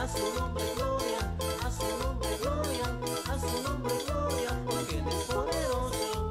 a su nombre gloria, a su nombre gloria, a su nombre gloria, porque Él es poderoso.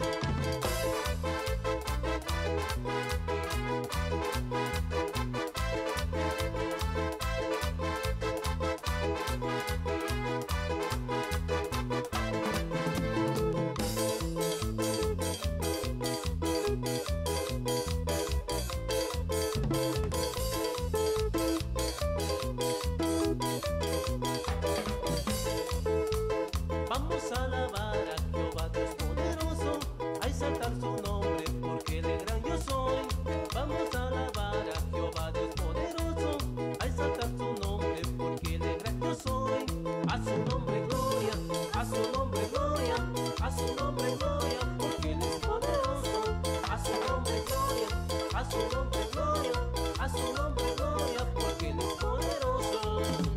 Vamos a alabar a Jehová Dios poderoso, a exaltar su nombre porque Él es gran yo soy. Vamos a alabar a Jehová Dios poderoso, a exaltar su nombre porque Él es gran yo soy. A su nombre gloria, a su nombre gloria, a su nombre gloria, porque Él es poderoso. A su nombre gloria, a su nombre gloria, a su nombre gloria, porque Él es poderoso.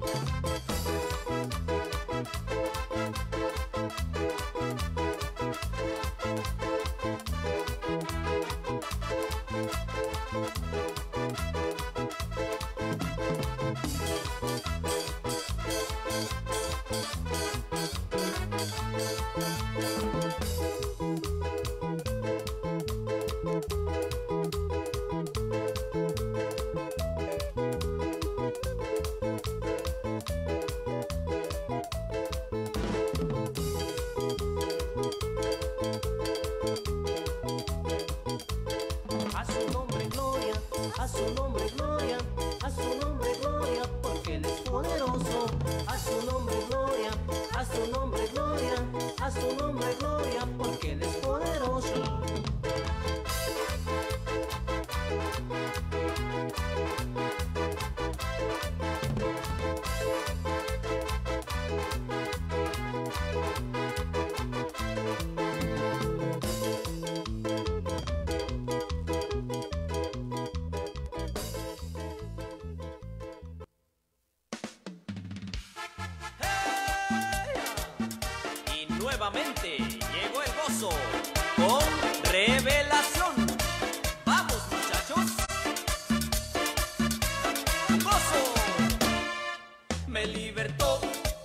A su nombre gloria, a su nombre gloria, a su nombre gloria, porque Él es poderoso. A su nombre gloria, a su nombre gloria, a su nombre gloria, porque Él es poderoso. Y nuevamente llegó el gozo con revelación. ¡Vamos, muchachos! ¡Gozo! Me libertó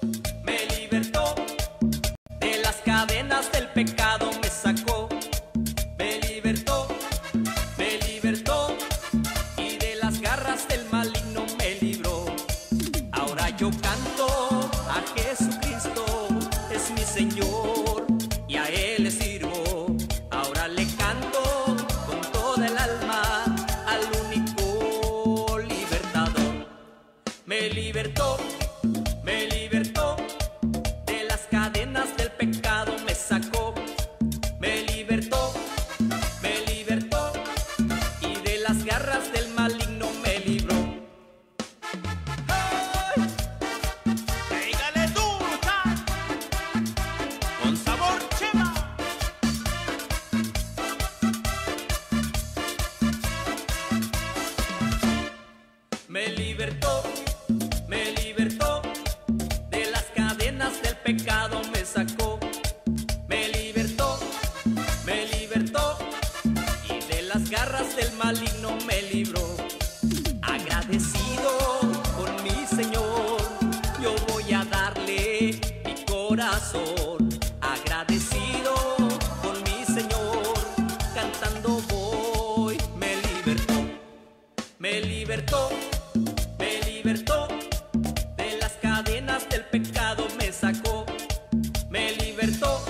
de las cadenas del pecado, me sacó. Me libertó y de las garras del maligno me libró. Ahora yo canto a Jesucristo, es mi Señor y a Él le sirvo. Ahora le canto con toda el alma al único libertador. Me libertó de las cadenas del pecado, me sacó. Me libertó y de las garras del maligno me libró. Dígale duro, Chan, con sabor Chema. Me libertó de las cadenas del pecado, me sacó. Me libertó y de las garras del maligno me libró. Agradecido con mi Señor, yo voy a darle mi corazón. Agradecido con mi Señor, cantando voy. Me libertó de las cadenas del pecado, me sacó. Me libertó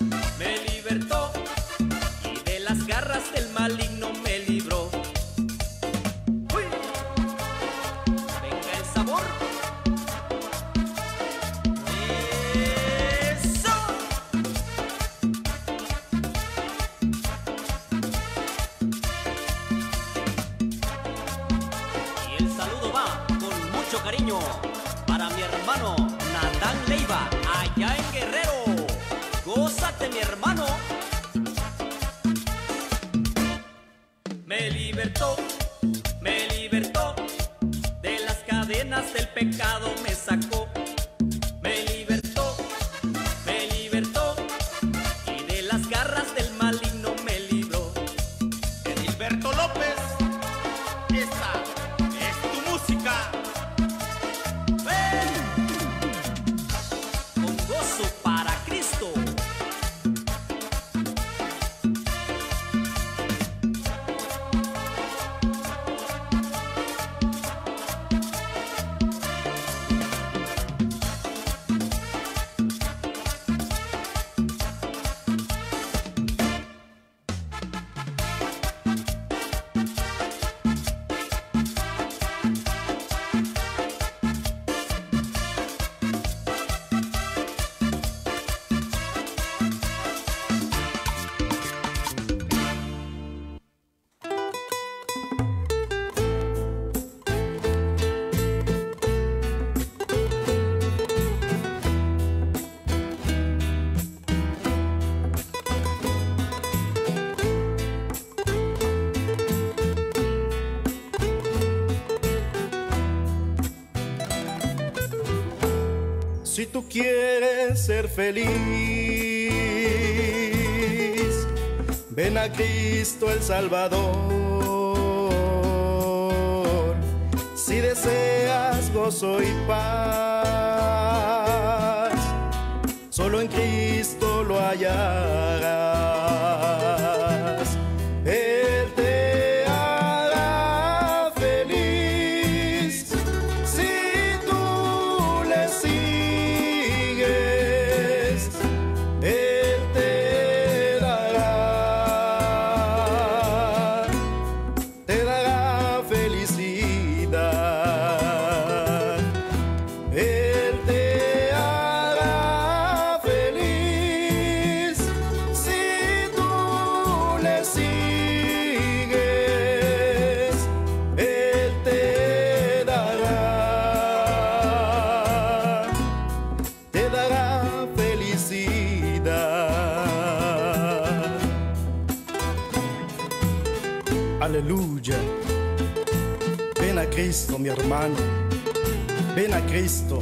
y de las garras del maligno me libró. ¡Uy! Venga el sabor. ¡Eso! Y el saludo va con mucho cariño para mi hermano Natán Leiva, allá en Guerrero. Gózate, mi hermano. Me libertó de las cadenas del pecado, me sacó. Me libertó y de las garras del maligno me libró. Edilberto López, esta es tu música. ¡Hey! Si tú quieres ser feliz, ven a Cristo el Salvador. Si deseas gozo y paz, solo en Cristo lo hallarás. Él te hará feliz si tú le sigues. Él te dará felicidad. Él te hará feliz si tú le sigues. Él te dará felicidad. Aleluya. Ven a Cristo, mi hermano. Ven a Cristo.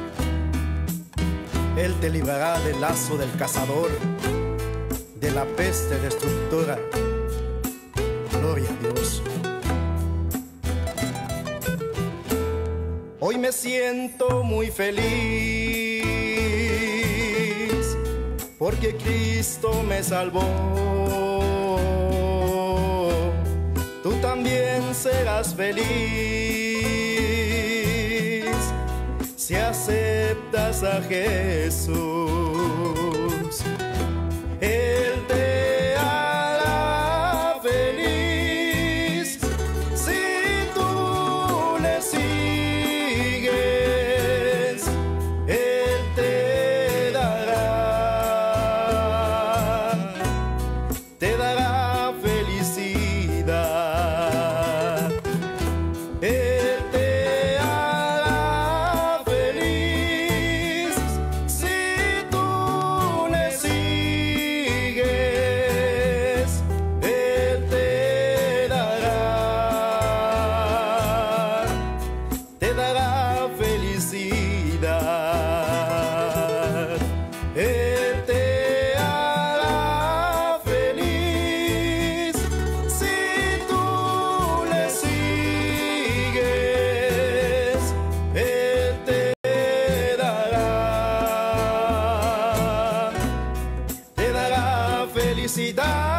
Él te librará del lazo del cazador, de la peste destructora. Gloria a Dios. Hoy me siento muy feliz porque Cristo me salvó. Tú también serás feliz si aceptas a Jesús. Él te hará feliz si tú le sigues. Él te dará felicidad. Él te hará feliz si tú le sigues. Él te dará felicidad. Él te hará feliz si tú le sigues. Él te dará felicidad.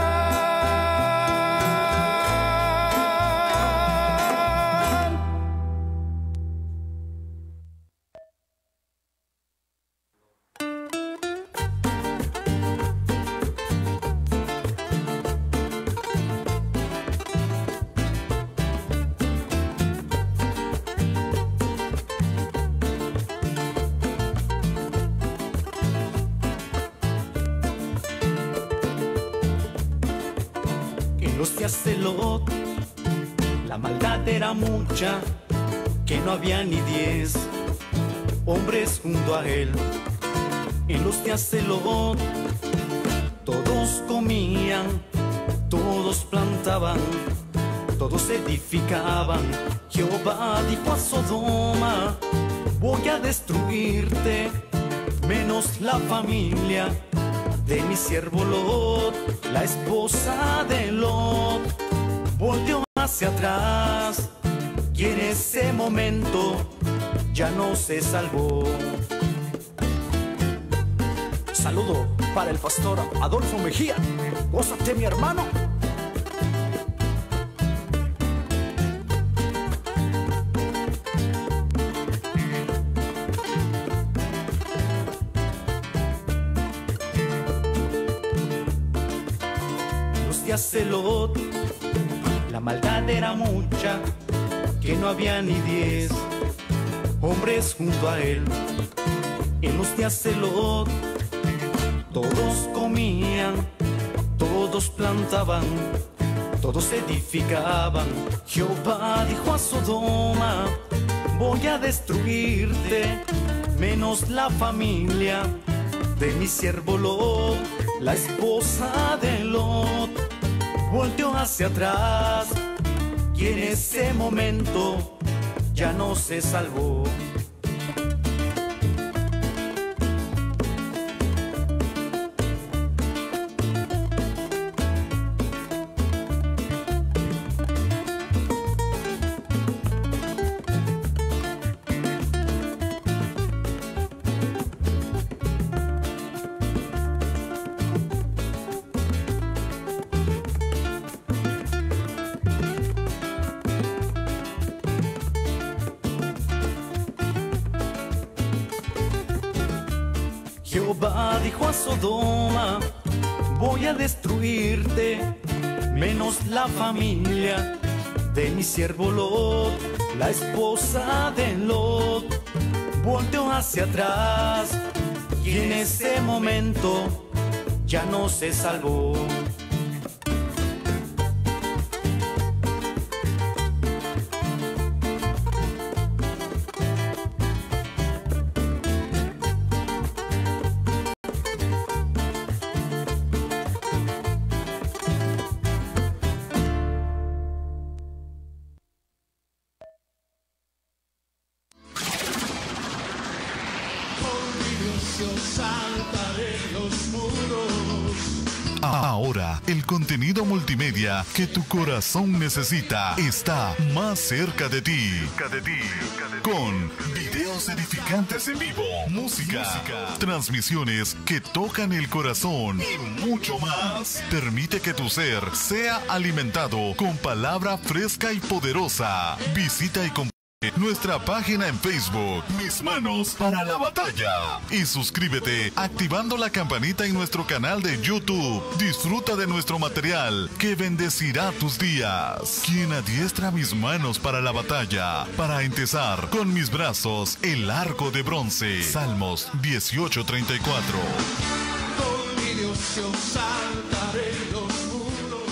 En los días de Lot, la maldad era mucha, que no había ni 10 hombres junto a él. En los días de Lot, todos comían, todos plantaban, todos edificaban. Jehová dijo a Sodoma: voy a destruirte, menos la familia de mi siervo Lot. La esposa de Lot volvió hacia atrás y en ese momento ya no se salvó. Saludo para el pastor Adolfo Mejía. Gózate, mi hermano. De Lot, la maldad era mucha, que no había ni 10 hombres junto a él. En los días de Lot, todos comían, todos plantaban, todos edificaban. Jehová dijo a Sodoma: voy a destruirte, menos la familia de mi siervo Lot. La esposa de Lot volteó hacia atrás y en ese momento ya no se salvó. Jehová dijo a Sodoma, voy a destruirte, menos la familia de mi siervo Lot. La esposa de Lot volteó hacia atrás y en ese momento ya no se salvó. Ahora, el contenido multimedia que tu corazón necesita está más cerca de ti. Con videos edificantes en vivo, música, transmisiones que tocan el corazón y mucho más. Permite que tu ser sea alimentado con palabra fresca y poderosa. Visita y comparte nuestra página en Facebook, Mis Manos para la Batalla. Y suscríbete activando la campanita en nuestro canal de YouTube. Disfruta de nuestro material que bendecirá tus días. Quien adiestra mis manos para la batalla, para empezar con mis brazos el arco de bronce. Salmos 18:34. Con mi Dios yo saltaré los muros.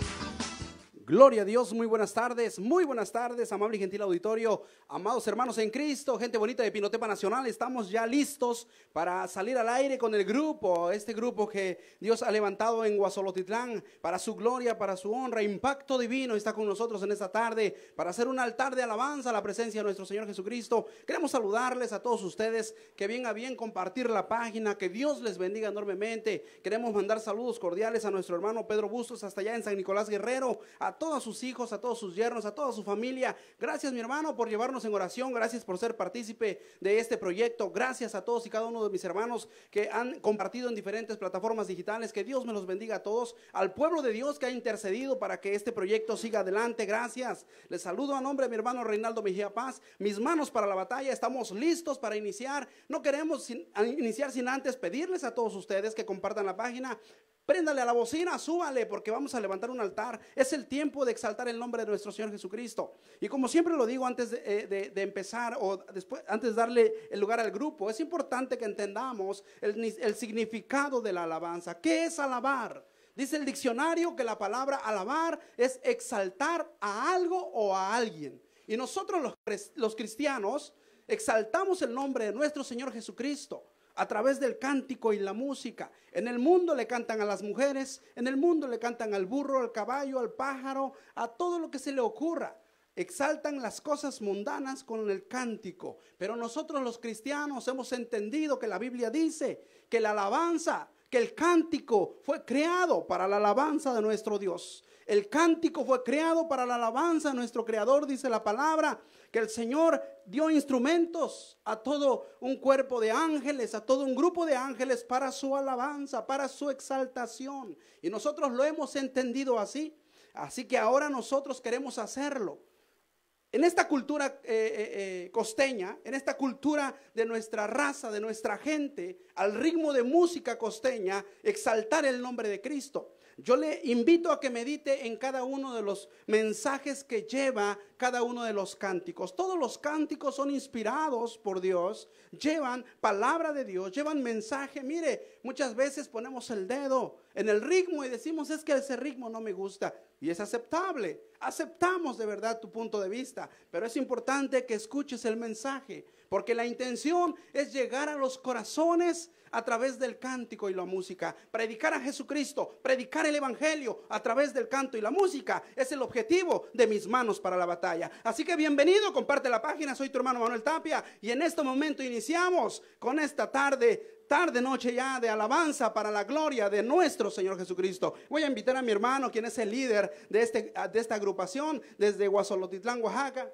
Gloria a Dios, muy buenas tardes, amable y gentil auditorio, amados hermanos en Cristo, gente bonita de Pinotepa Nacional. Estamos ya listos para salir al aire con el grupo, este grupo que Dios ha levantado en Guasolotitlán para su gloria, para su honra. Impacto Divino está con nosotros en esta tarde para hacer un altar de alabanza a la presencia de nuestro Señor Jesucristo. Queremos saludarles a todos ustedes, que bien a bien compartir la página, que Dios les bendiga enormemente. Queremos mandar saludos cordiales a nuestro hermano Pedro Bustos hasta allá en San Nicolás Guerrero, a todos sus hijos, a todos sus yernos, a toda su familia. Gracias, mi hermano, por llevarnos en oración. Gracias por ser partícipe de este proyecto. Gracias a todos y cada uno de mis hermanos que han compartido en diferentes plataformas digitales. Que Dios me los bendiga a todos. Al pueblo de Dios que ha intercedido para que este proyecto siga adelante. Gracias. Les saludo a nombre de mi hermano Reinaldo Mejía Paz. Mis manos para la batalla. Estamos listos para iniciar. No queremos iniciar sin antes pedirles a todos ustedes que compartan la página. Préndale a la bocina, súbale, porque vamos a levantar un altar. Es el tiempo de exaltar el nombre de nuestro Señor Jesucristo. Y como siempre lo digo antes de empezar, o después, antes de darle el lugar al grupo, es importante que entendamos el significado de la alabanza. ¿Qué es alabar? Dice el diccionario que la palabra alabar es exaltar a algo o a alguien. Y nosotros los cristianos exaltamos el nombre de nuestro Señor Jesucristo a través del cántico y la música. En el mundo le cantan a las mujeres, en el mundo le cantan al burro, al caballo, al pájaro, a todo lo que se le ocurra. Exaltan las cosas mundanas con el cántico. Pero nosotros los cristianos hemos entendido que la Biblia dice que la alabanza, que el cántico fue creado para la alabanza de nuestro Dios. El cántico fue creado para la alabanza de nuestro Creador, dice la palabra, que el Señor dio instrumentos a todo un cuerpo de ángeles, a todo un grupo de ángeles para su alabanza, para su exaltación. Y nosotros lo hemos entendido así. Así que ahora nosotros queremos hacerlo. En esta cultura costeña, en esta cultura de nuestra raza, de nuestra gente, al ritmo de música costeña, exaltar el nombre de Cristo. Yo le invito a que medite en cada uno de los mensajes que lleva cada uno de los cánticos. Todos los cánticos son inspirados por Dios, llevan palabra de Dios, llevan mensaje. Mire, muchas veces ponemos el dedo en el ritmo y decimos, es que ese ritmo no me gusta. Y es aceptable, aceptamos de verdad tu punto de vista, pero es importante que escuches el mensaje, porque la intención es llegar a los corazones a través del cántico y la música. Predicar a Jesucristo, predicar el evangelio a través del canto y la música es el objetivo de Mis Manos para la Batalla. Así que bienvenido, comparte la página. Soy tu hermano Manuel Tapia y en este momento iniciamos con esta noche ya de alabanza para la gloria de nuestro Señor Jesucristo. Voy a invitar a mi hermano, quien es el líder de esta agrupación desde Guasolotitlán, Oaxaca.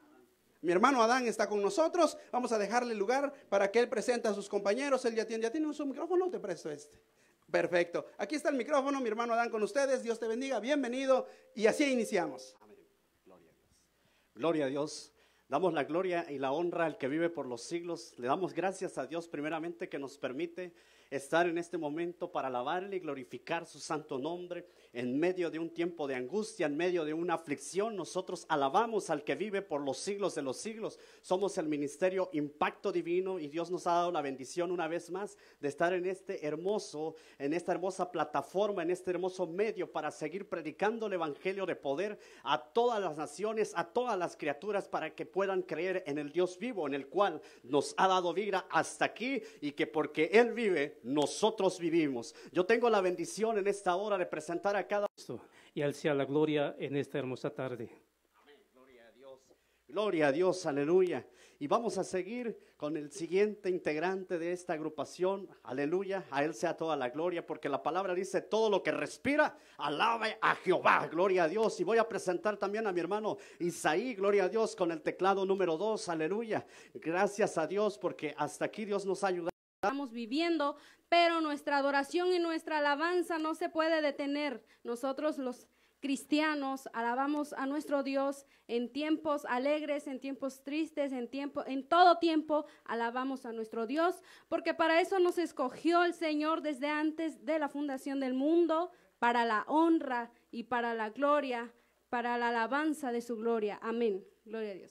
Mi hermano Adán está con nosotros. Vamos a dejarle lugar para que él presente a sus compañeros. Él ya tiene un micrófono, te presto este. Perfecto. Aquí está el micrófono, mi hermano Adán con ustedes. Dios te bendiga, bienvenido. Y así iniciamos. Amén. Gloria a Dios. Gloria a Dios. Damos la gloria y la honra al que vive por los siglos. Le damos gracias a Dios primeramente que nos permite estar en este momento para alabarle y glorificar su santo nombre. En medio de un tiempo de angustia, en medio de una aflicción, nosotros alabamos al que vive por los siglos de los siglos. Somos el ministerio Impacto Divino y Dios nos ha dado la bendición una vez más de estar en esta hermosa plataforma, en este hermoso medio para seguir predicando el evangelio de poder a todas las naciones, a todas las criaturas, para que puedan creer en el Dios vivo, en el cual nos ha dado vida hasta aquí, y que porque Él vive, nosotros vivimos. Yo tengo la bendición en esta hora de presentar a cada y al sea la gloria en esta hermosa tarde. Amén. Gloria a Dios. Gloria a Dios, aleluya. Y vamos a seguir con el siguiente integrante de esta agrupación, aleluya. A Él sea toda la gloria, porque la palabra dice: todo lo que respira, alabe a Jehová, gloria a Dios. Y voy a presentar también a mi hermano Isaí, gloria a Dios, con el teclado número 2, aleluya. Gracias a Dios, porque hasta aquí Dios nos ha ayudado. Estamos viviendo, pero nuestra adoración y nuestra alabanza no se puede detener. Nosotros los cristianos alabamos a nuestro Dios en tiempos alegres, en tiempos tristes, en todo tiempo alabamos a nuestro Dios, porque para eso nos escogió el Señor desde antes de la fundación del mundo, para la honra y para la gloria, para la alabanza de su gloria. Amén. Gloria a Dios.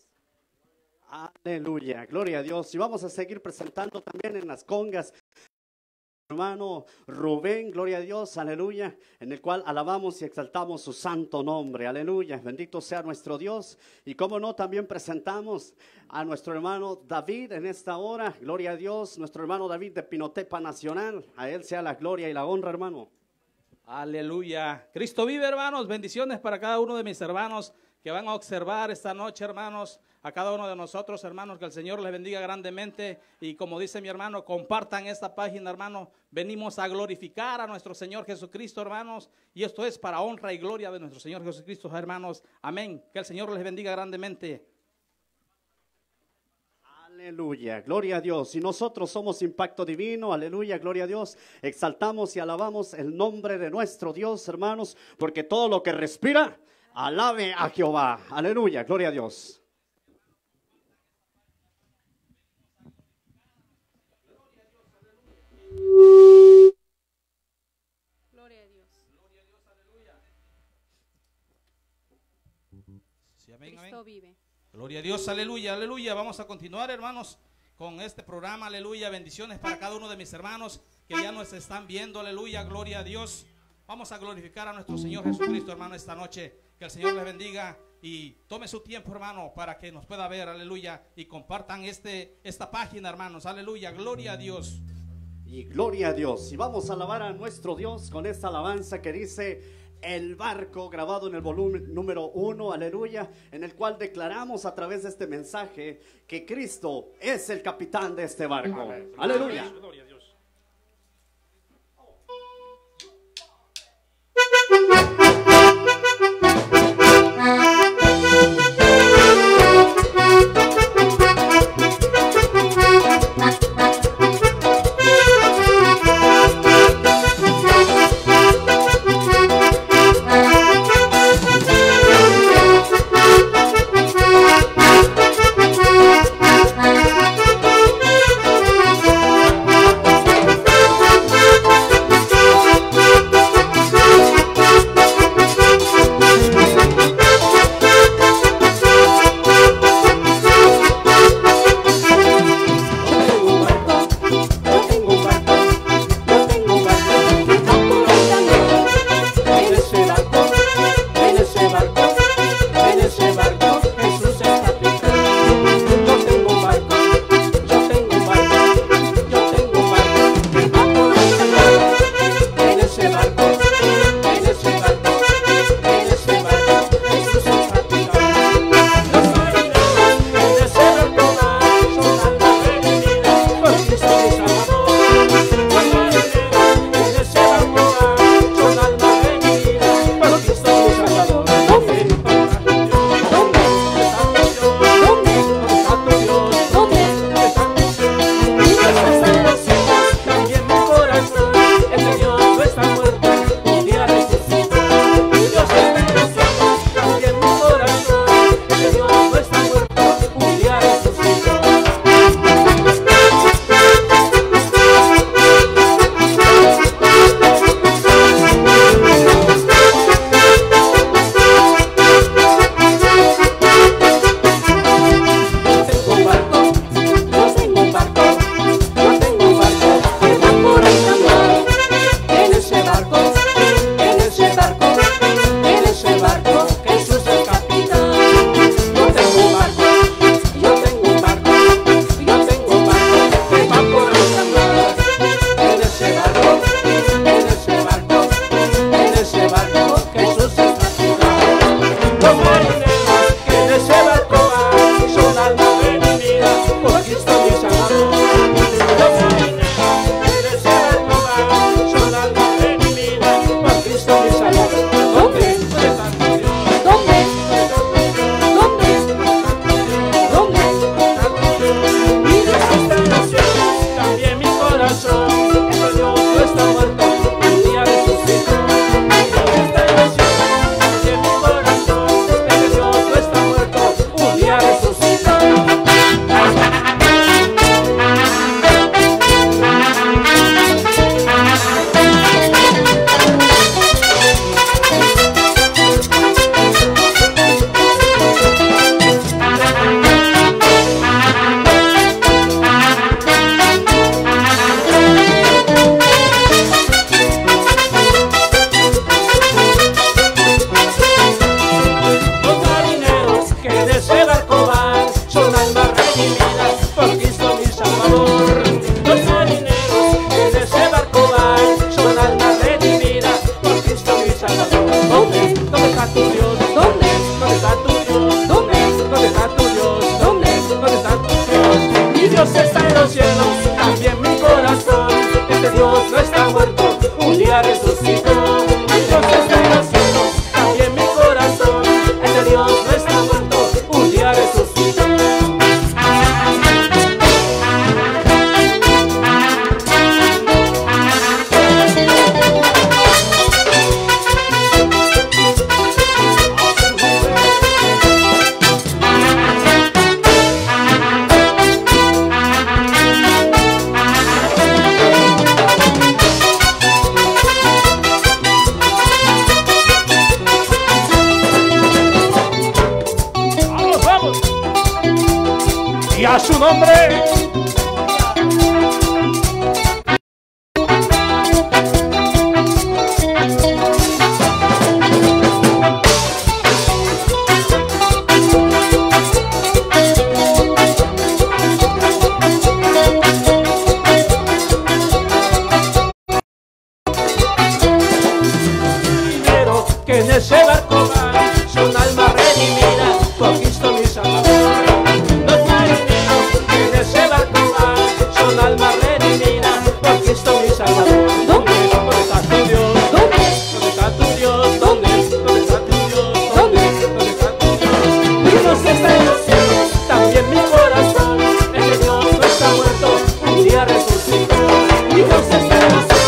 Aleluya, gloria a Dios. Y vamos a seguir presentando también en las congas hermano Rubén, gloria a Dios, aleluya, en el cual alabamos y exaltamos su santo nombre, aleluya, bendito sea nuestro Dios. Y como no, también presentamos a nuestro hermano David en esta hora, gloria a Dios, nuestro hermano David de Pinotepa Nacional, a él sea la gloria y la honra, hermano. Aleluya, Cristo vive, hermanos. Bendiciones para cada uno de mis hermanos que van a observar esta noche, hermanos, a cada uno de nosotros, hermanos, que el Señor les bendiga grandemente. Y como dice mi hermano, compartan esta página, hermano. Venimos a glorificar a nuestro Señor Jesucristo, hermanos, y esto es para honra y gloria de nuestro Señor Jesucristo, hermanos. Amén. Que el Señor les bendiga grandemente. Aleluya, gloria a Dios. Y nosotros somos Impacto Divino, aleluya, gloria a Dios. Exaltamos y alabamos el nombre de nuestro Dios, hermanos, porque todo lo que respira, alabe a Jehová. Aleluya, gloria a Dios. Gloria a Dios. Sí, amén, Cristo amén. vive. Gloria a Dios, aleluya, aleluya. Vamos a continuar, hermanos, con este programa, aleluya. Bendiciones para cada uno de mis hermanos que ya nos están viendo, aleluya, gloria a Dios. Vamos a glorificar a nuestro Señor Jesucristo, hermano, esta noche. Que el Señor les bendiga y tome su tiempo, hermano, para que nos pueda ver, aleluya. Y compartan esta página, hermanos, aleluya, gloria a Dios. Y gloria a Dios. Y vamos a alabar a nuestro Dios con esta alabanza que dice: El barco, grabado en el volumen número 1, aleluya, en el cual declaramos a través de este mensaje que Cristo es el capitán de este barco. Amén. Aleluya. Gloria a Dios. Thank los cielos, también mi corazón. Este Dios no está muerto, un día resucitó. Dios está en los cielos, también mi corazón. Este Dios no está muerto, un día resucitó. Y a su nombre. Quiero que en ese barco va, son almas redimidas por Cristo mi Salvador. Los marineros que en ese barco van, son almas redimidas por Cristo mi Salvador. ¿Dónde está tu Dios? ¿Dónde está tu Dios? ¿Dónde está tu Dios? ¿Dónde está tu Dios? Mi Dios está en los cielos, también mi corazón. Ese Dios no está muerto, un día resucitó. Mi Dios está en los cielos.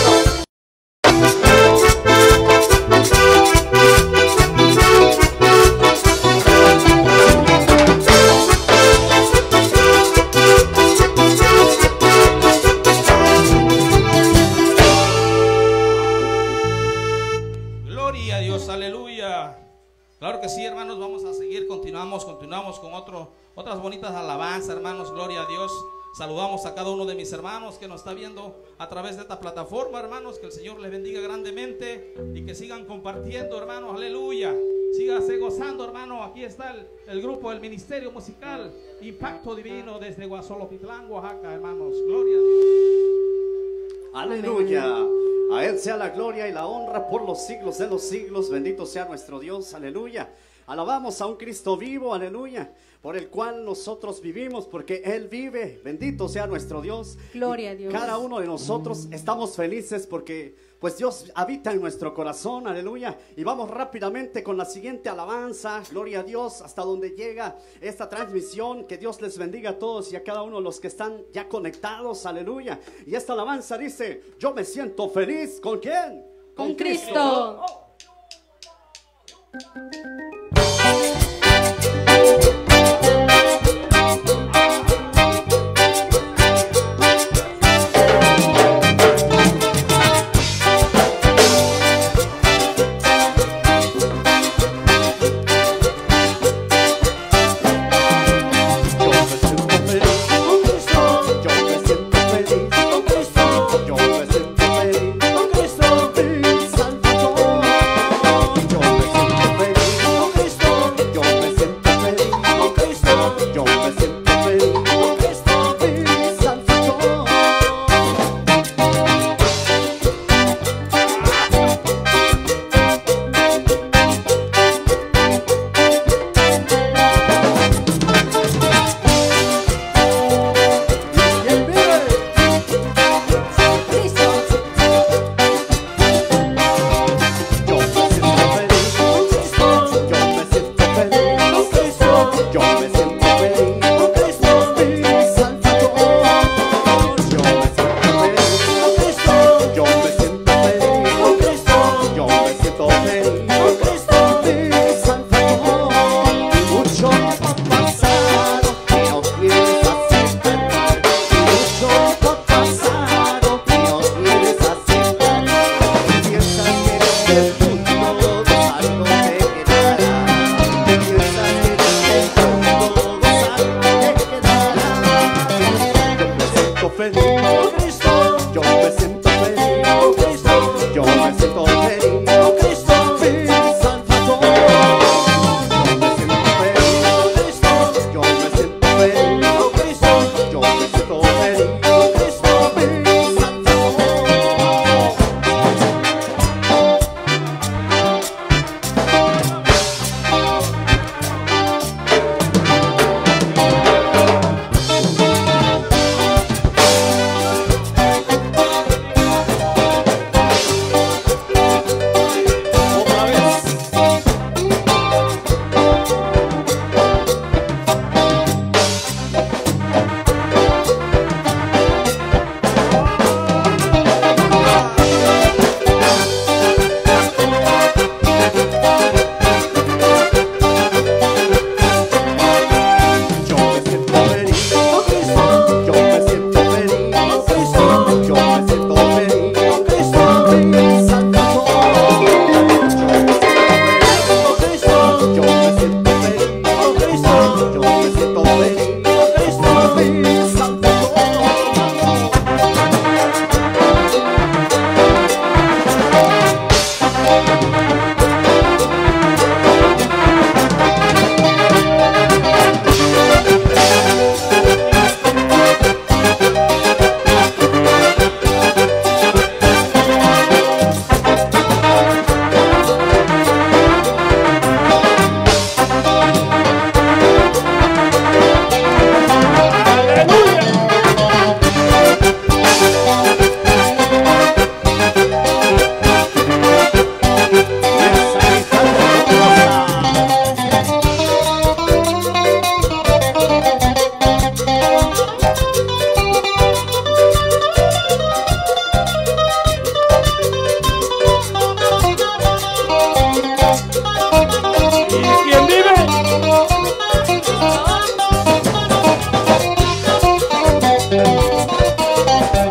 Gloria a Dios, aleluya. Claro que sí, hermanos, vamos a seguir, continuamos con otras bonitas alabanzas, hermanos, gloria a Dios. Saludamos a cada uno de mis hermanos que nos está viendo a través de esta plataforma, hermanos, que el Señor les bendiga grandemente y que sigan compartiendo, hermanos, aleluya. Sígase gozando, hermano. Aquí está el grupo del Ministerio Musical Impacto Divino desde Guasolotitlán, Oaxaca, hermanos, gloria a Dios. Aleluya. A Él sea la gloria y la honra por los siglos de los siglos. Bendito sea nuestro Dios. Aleluya. Alabamos a un Cristo vivo. Aleluya. Por el cual nosotros vivimos, porque Él vive. Bendito sea nuestro Dios. Gloria a Dios. Cada uno de nosotros estamos felices porque pues Dios habita en nuestro corazón. Aleluya. Y vamos rápidamente con la siguiente alabanza. Gloria a Dios. Hasta donde llega esta transmisión. Que Dios les bendiga a todos y a cada uno de los que están ya conectados. Aleluya. Y esta alabanza dice: yo me siento feliz. ¿Con quién? Con Cristo.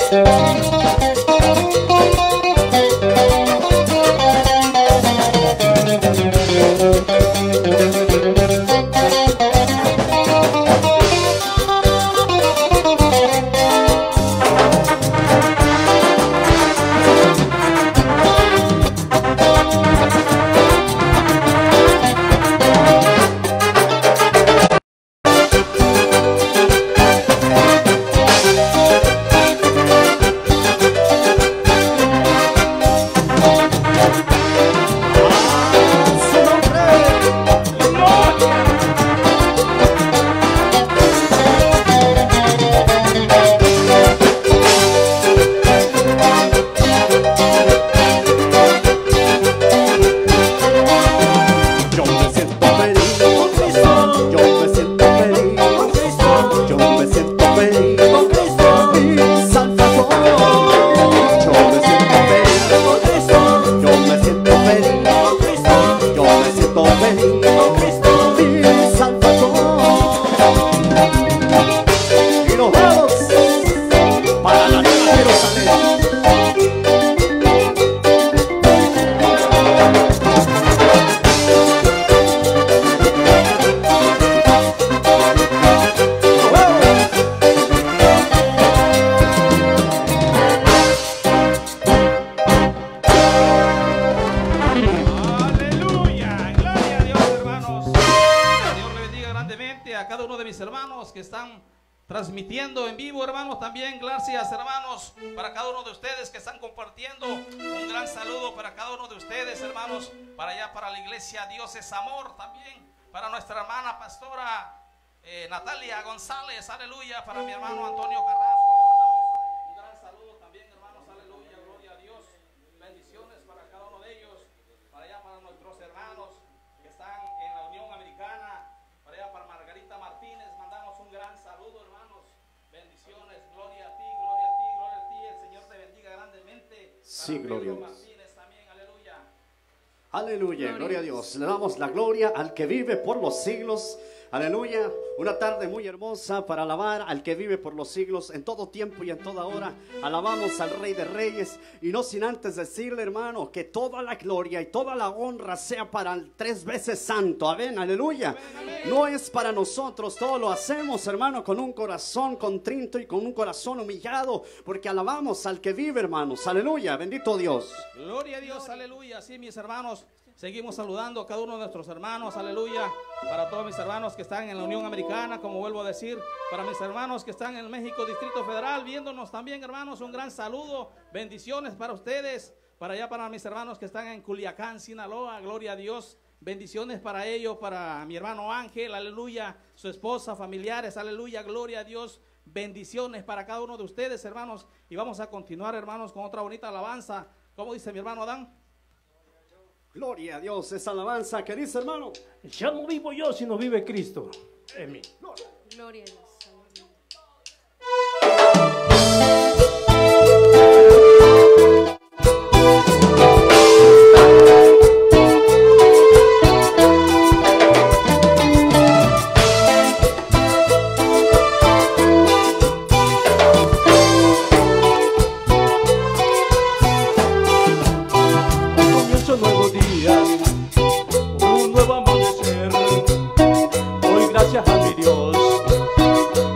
transmitiendo en vivo, hermanos, también gracias, hermanos, para cada uno de ustedes que están compartiendo. Un gran saludo para cada uno de ustedes, hermanos, para allá, para la iglesia Dios es Amor, también para nuestra hermana pastora Natalia González, aleluya, para mi hermano Antonio Carrasco, le mandamos un gran saludo también, hermanos, aleluya, gloria a Dios, bendiciones para cada uno de ellos, para allá, para nuestros hermanos que están en la Unión Americana, para allá, para Margarita Martínez, mandamos un gran saludo, hermanos, bendiciones, gloria a ti, gloria a ti, gloria a ti, el Señor te bendiga grandemente. Sí, gloria a Dios. Martínez también, aleluya. Aleluya, gloria a Dios. Le damos la gloria al que vive por los siglos. Aleluya, una tarde muy hermosa para alabar al que vive por los siglos en todo tiempo y en toda hora. Alabamos al Rey de Reyes y no sin antes decirle, hermano, que toda la gloria y toda la honra sea para el 3 veces santo. Amén, aleluya. No es para nosotros, todo lo hacemos, hermano, con un corazón contrito y con un corazón humillado, porque alabamos al que vive, hermanos. Aleluya, bendito Dios. Gloria a Dios, aleluya. Sí, mis hermanos, seguimos saludando a cada uno de nuestros hermanos, aleluya, para todos mis hermanos que están en la Unión Americana, como vuelvo a decir, para mis hermanos que están en el México Distrito Federal, viéndonos también, hermanos, un gran saludo, bendiciones para ustedes, para allá para mis hermanos que están en Culiacán, Sinaloa, gloria a Dios, bendiciones para ellos, para mi hermano Ángel, aleluya, su esposa, familiares, aleluya, gloria a Dios, bendiciones para cada uno de ustedes, hermanos, y vamos a continuar, hermanos, con otra bonita alabanza, como dice mi hermano Adán. Gloria a Dios, esa alabanza que dice, hermano. Ya no vivo yo, sino vive Cristo en mí. Gloria a Dios. Un nuevo amanecer, doy gracias a mi Dios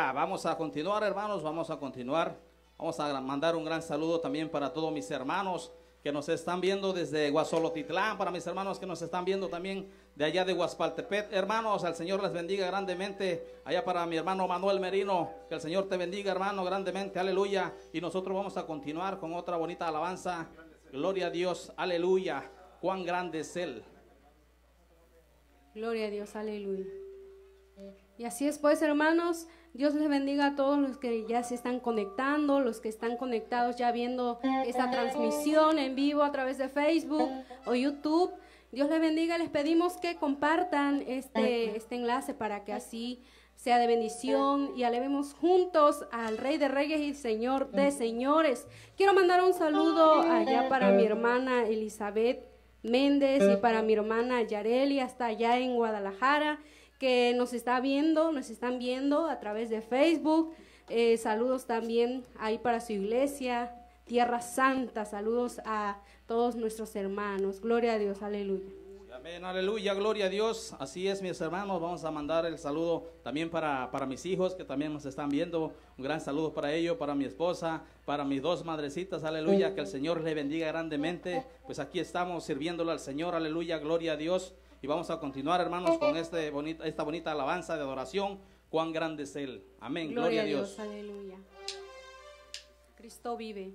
Aleluya. Vamos a continuar, hermanos, vamos a continuar. Vamos a mandar un gran saludo también para todos mis hermanos que nos están viendo desde Guasolotitlán, para mis hermanos que nos están viendo también de allá de Guaspaltepec. Hermanos, al Señor les bendiga grandemente. Allá para mi hermano Manuel Merino, que el Señor te bendiga, hermano, grandemente. Aleluya. Y nosotros vamos a continuar con otra bonita alabanza. Gloria a Dios, aleluya. Cuán grande es Él. Gloria a Dios, aleluya. Y así es, pues, hermanos, Dios les bendiga a todos los que ya se están conectando, los que están conectados ya viendo esta transmisión en vivo a través de Facebook o YouTube. Dios les bendiga. Les pedimos que compartan este enlace para que así sea de bendición y alabemos juntos al Rey de Reyes y Señor de Señores. Quiero mandar un saludo allá para mi hermana Elizabeth Méndez y para mi hermana Yareli hasta allá en Guadalajara, que nos están viendo a través de Facebook. Saludos también ahí para su iglesia, Tierra Santa. Saludos a todos nuestros hermanos. Gloria a Dios, aleluya. Amén, aleluya, gloria a Dios. Así es, mis hermanos, vamos a mandar el saludo también para mis hijos que también nos están viendo. Un gran saludo para ellos, para mi esposa, para mis dos madrecitas, aleluya, que el Señor les bendiga grandemente. Pues aquí estamos sirviéndole al Señor, aleluya, gloria a Dios. Y vamos a continuar, hermanos, con esta bonita alabanza de adoración. Cuán grande es Él. Amén, gloria a Dios. Aleluya. Cristo vive.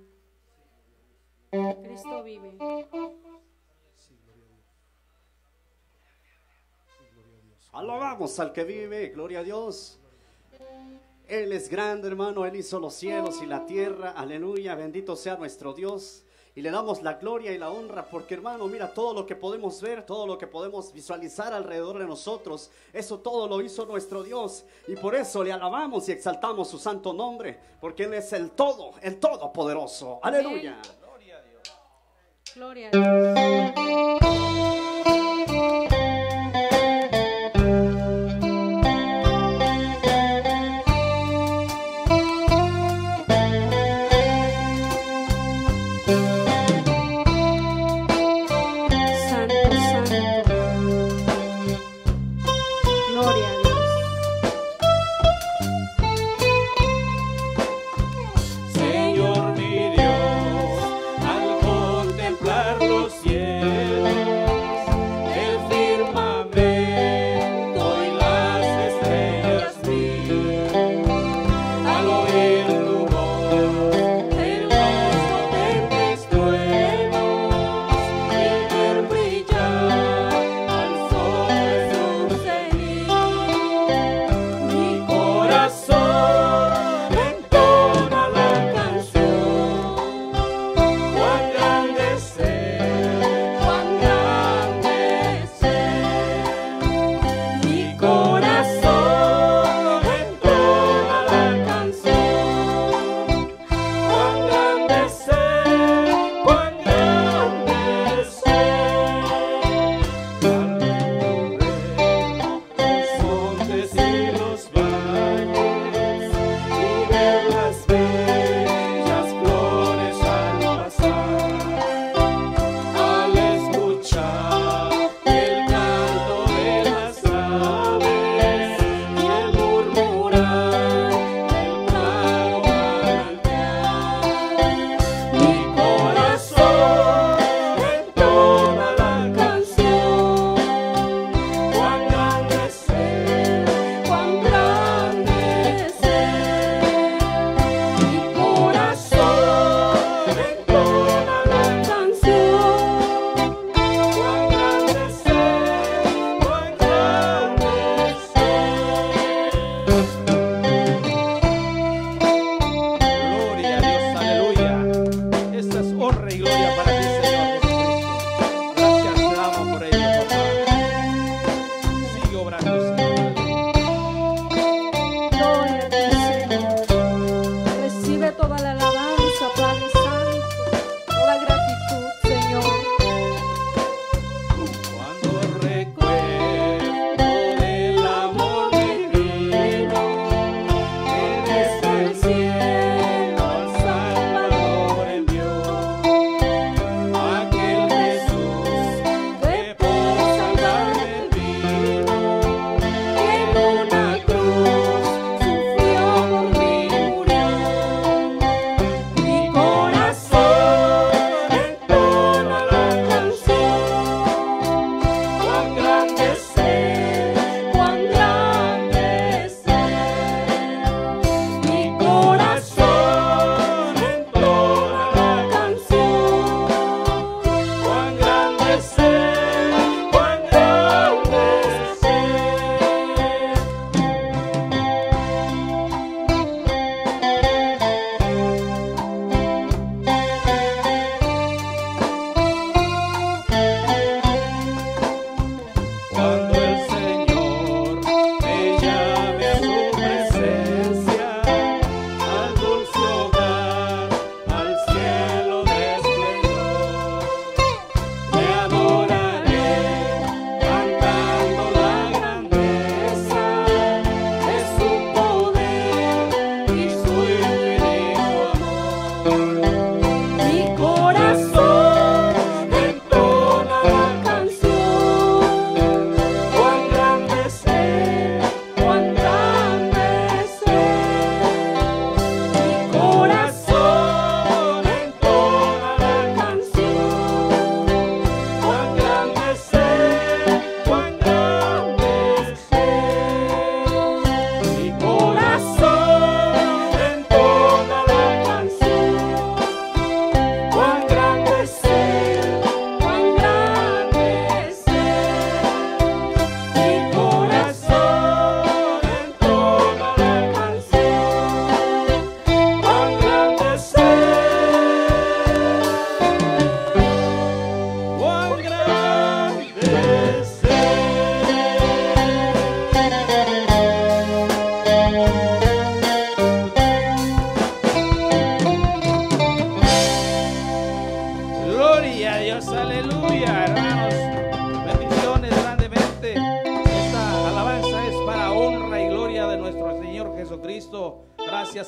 Cristo vive. Alabamos al que vive, gloria a Dios. Él es grande, hermano, Él hizo los cielos y la tierra, aleluya, bendito sea nuestro Dios. Y le damos la gloria y la honra porque, hermano, mira, todo lo que podemos ver, todo lo que podemos visualizar alrededor de nosotros, eso todo lo hizo nuestro Dios. Y por eso le alabamos y exaltamos su santo nombre, porque Él es el todopoderoso. Aleluya. Gloria a Dios. Gloria a Dios. Señor mi Dios, al contemplar los cielos,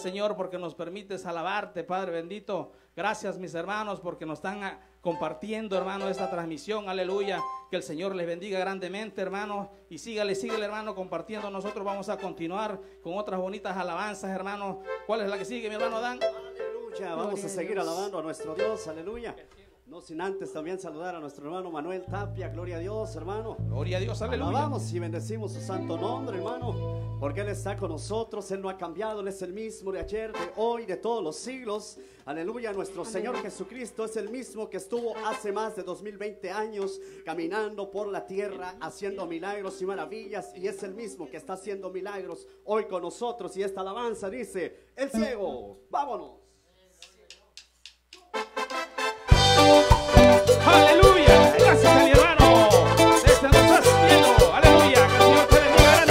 Señor, porque nos permites alabarte, Padre bendito. Gracias, mis hermanos, porque nos están compartiendo, hermano, esta transmisión. Aleluya. Que el Señor les bendiga grandemente, hermano. Y sígale, hermano, compartiendo. Nosotros vamos a continuar con otras bonitas alabanzas, hermano. ¿Cuál es la que sigue, mi hermano Dan? Aleluya. Vamos a seguir alabando a nuestro Dios. Aleluya. No sin antes también saludar a nuestro hermano Manuel Tapia. Gloria a Dios, hermano. Gloria a Dios, aleluya. Alabamos y bendecimos su santo nombre, hermano, porque Él está con nosotros. Él no ha cambiado. Él es el mismo de ayer, de hoy, de todos los siglos. Aleluya. Nuestro Señor Jesucristo es el mismo que estuvo hace más de 2020 años caminando por la tierra, haciendo milagros y maravillas. Y es el mismo que está haciendo milagros hoy con nosotros. Y esta alabanza dice: el ciego, vámonos. Aleluya, gracias a mi hermano. Desde donde estás viendo, aleluya, que el Señor te bendiga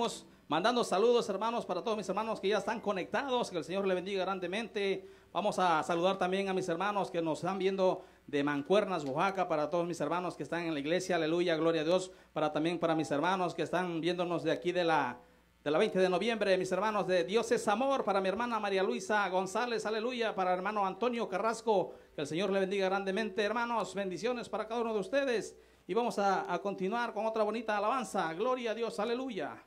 seguimos mandando saludos, hermanos, para todos mis hermanos que ya están conectados. Que el Señor le bendiga grandemente. Vamos a saludar también a mis hermanos que nos están viendo de Mancuernas, Oaxaca, para todos mis hermanos que están en la iglesia, aleluya, gloria a Dios, también para mis hermanos que están viéndonos de aquí de la 20 de noviembre, mis hermanos de Dios es Amor, para mi hermana María Luisa González, aleluya, para el hermano Antonio Carrasco, que el Señor le bendiga grandemente, hermanos, bendiciones para cada uno de ustedes, y vamos a continuar con otra bonita alabanza, gloria a Dios, aleluya.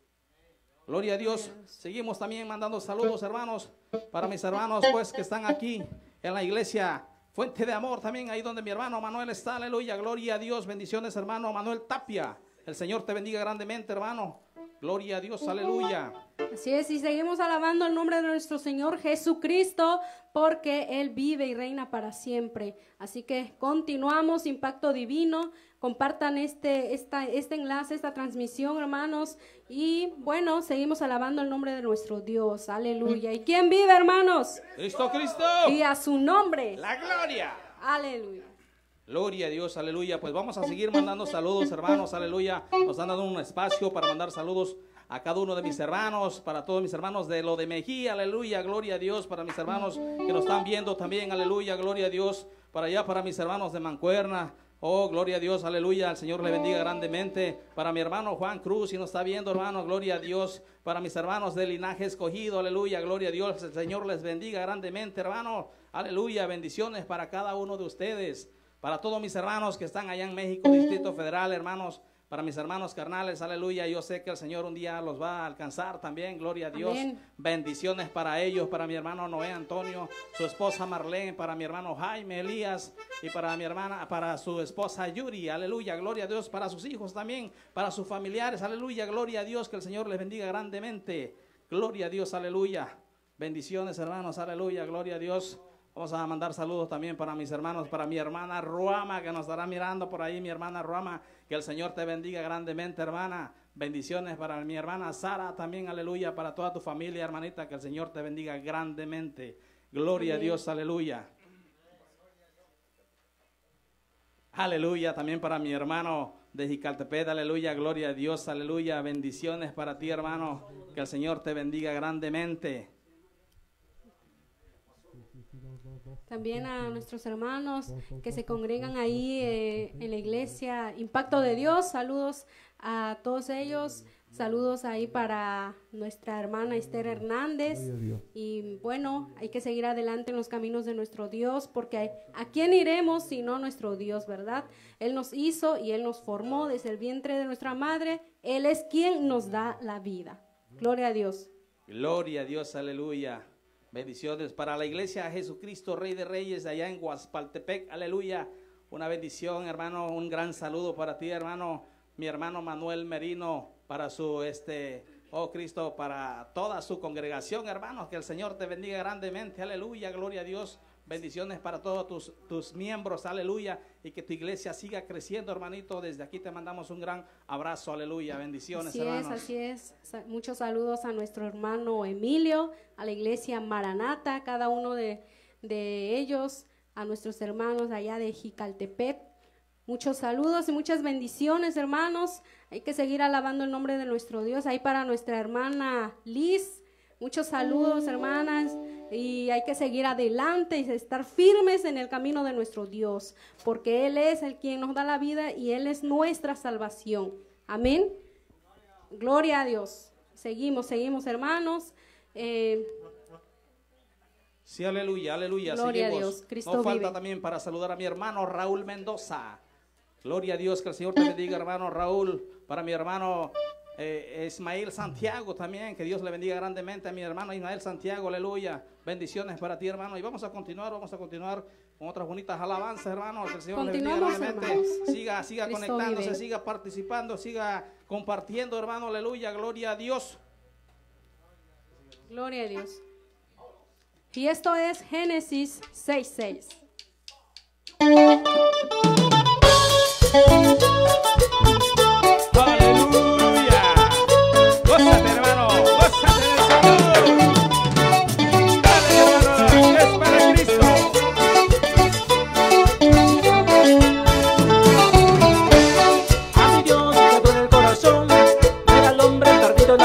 Gloria a Dios. Seguimos también mandando saludos, hermanos, para mis hermanos pues que están aquí en la iglesia Fuente de Amor, también ahí donde mi hermano Manuel está, aleluya, gloria a Dios, bendiciones, hermano Manuel Tapia, el Señor te bendiga grandemente, hermano, gloria a Dios, aleluya. Así es, y seguimos alabando el nombre de nuestro Señor Jesucristo, porque Él vive y reina para siempre. Así que continuamos, Impacto Divino, compartan este enlace, esta transmisión, hermanos, y bueno, seguimos alabando el nombre de nuestro Dios, aleluya. ¿Y quién vive, hermanos? Cristo, Cristo. Y a su nombre. La gloria. Aleluya. Gloria a Dios, aleluya. Pues vamos a seguir mandando saludos, hermanos, aleluya. Nos han dado un espacio para mandar saludos a cada uno de mis hermanos, para todos mis hermanos de lo de Mejía, aleluya, gloria a Dios, para mis hermanos que nos están viendo también, aleluya, gloria a Dios, para allá, para mis hermanos de Mancuerna, oh, gloria a Dios, aleluya, el Señor le bendiga grandemente, para mi hermano Juan Cruz, si nos está viendo, hermano, gloria a Dios, para mis hermanos de Linaje Escogido, aleluya, gloria a Dios, el Señor les bendiga grandemente, hermano, aleluya, bendiciones para cada uno de ustedes, para todos mis hermanos que están allá en México, Distrito Federal, hermanos, para mis hermanos carnales, aleluya, yo sé que el Señor un día los va a alcanzar también, gloria a Dios, amén. Bendiciones para ellos, para mi hermano Noé Antonio, su esposa Marlene, para mi hermano Jaime Elías y para mi hermana, para su esposa Yuri, aleluya, gloria a Dios, para sus hijos también, para sus familiares, aleluya, gloria a Dios, que el Señor les bendiga grandemente, gloria a Dios, aleluya, bendiciones hermanos, aleluya, gloria a Dios. Vamos a mandar saludos también para mis hermanos, para mi hermana Ruama, que nos estará mirando por ahí, mi hermana Ruama, que el Señor te bendiga grandemente, hermana. Bendiciones para mi hermana Sara también, aleluya, para toda tu familia, hermanita, que el Señor te bendiga grandemente. Gloria a Dios, aleluya. Aleluya, también para mi hermano de Jicaltepec, aleluya, gloria a Dios, aleluya. Bendiciones para ti, hermano, que el Señor te bendiga grandemente. También a nuestros hermanos que se congregan ahí en la iglesia Impacto de Dios, saludos a todos ellos, saludos ahí para nuestra hermana Esther Hernández, y bueno, hay que seguir adelante en los caminos de nuestro Dios, porque ¿a quién iremos sino nuestro Dios, verdad? Él nos hizo y Él nos formó desde el vientre de nuestra madre, Él es quien nos da la vida. Gloria a Dios. Gloria a Dios, aleluya. Bendiciones para la iglesia Jesucristo, Rey de Reyes, allá en Guaspaltepec, aleluya. Una bendición, hermano, un gran saludo para ti, hermano, mi hermano Manuel Merino, para su, oh Cristo, para toda su congregación, hermanos, que el Señor te bendiga grandemente, aleluya, gloria a Dios. Bendiciones para todos tus miembros, aleluya, y que tu iglesia siga creciendo, hermanito. Desde aquí te mandamos un gran abrazo, aleluya, bendiciones, hermanos. Así es, muchos saludos a nuestro hermano Emilio, a la iglesia Maranata, cada uno de ellos, a nuestros hermanos allá de Jicaltepec. Muchos saludos y muchas bendiciones, hermanos. Hay que seguir alabando el nombre de nuestro Dios. Ahí para nuestra hermana Liz, muchos saludos, hermanas. Y hay que seguir adelante y estar firmes en el camino de nuestro Dios, porque Él es el quien nos da la vida y Él es nuestra salvación. Amén. Gloria a Dios. Seguimos, hermanos. Sí, aleluya, aleluya. Gloria seguimos. A Dios. Cristo no falta vive. También para saludar a mi hermano Raúl Mendoza. Gloria a Dios, que el Señor te bendiga, hermano Raúl. Para mi hermano Ismael Santiago también, que Dios le bendiga grandemente a mi hermano Ismael Santiago, aleluya. Bendiciones para ti, hermano. Y vamos a continuar con otras bonitas alabanzas, hermano. Que el Señor le bendiga grandemente. Hermanos. Siga conectándose, siga participando, siga compartiendo, hermano, aleluya. Gloria a Dios. Gloria a Dios. Y esto es Génesis 6:6. Aleluya. Gózate, hermano, gózate del Señor. Dale, hermano, es para Cristo. A mi Dios le quedó en el corazón ver al hombre perdido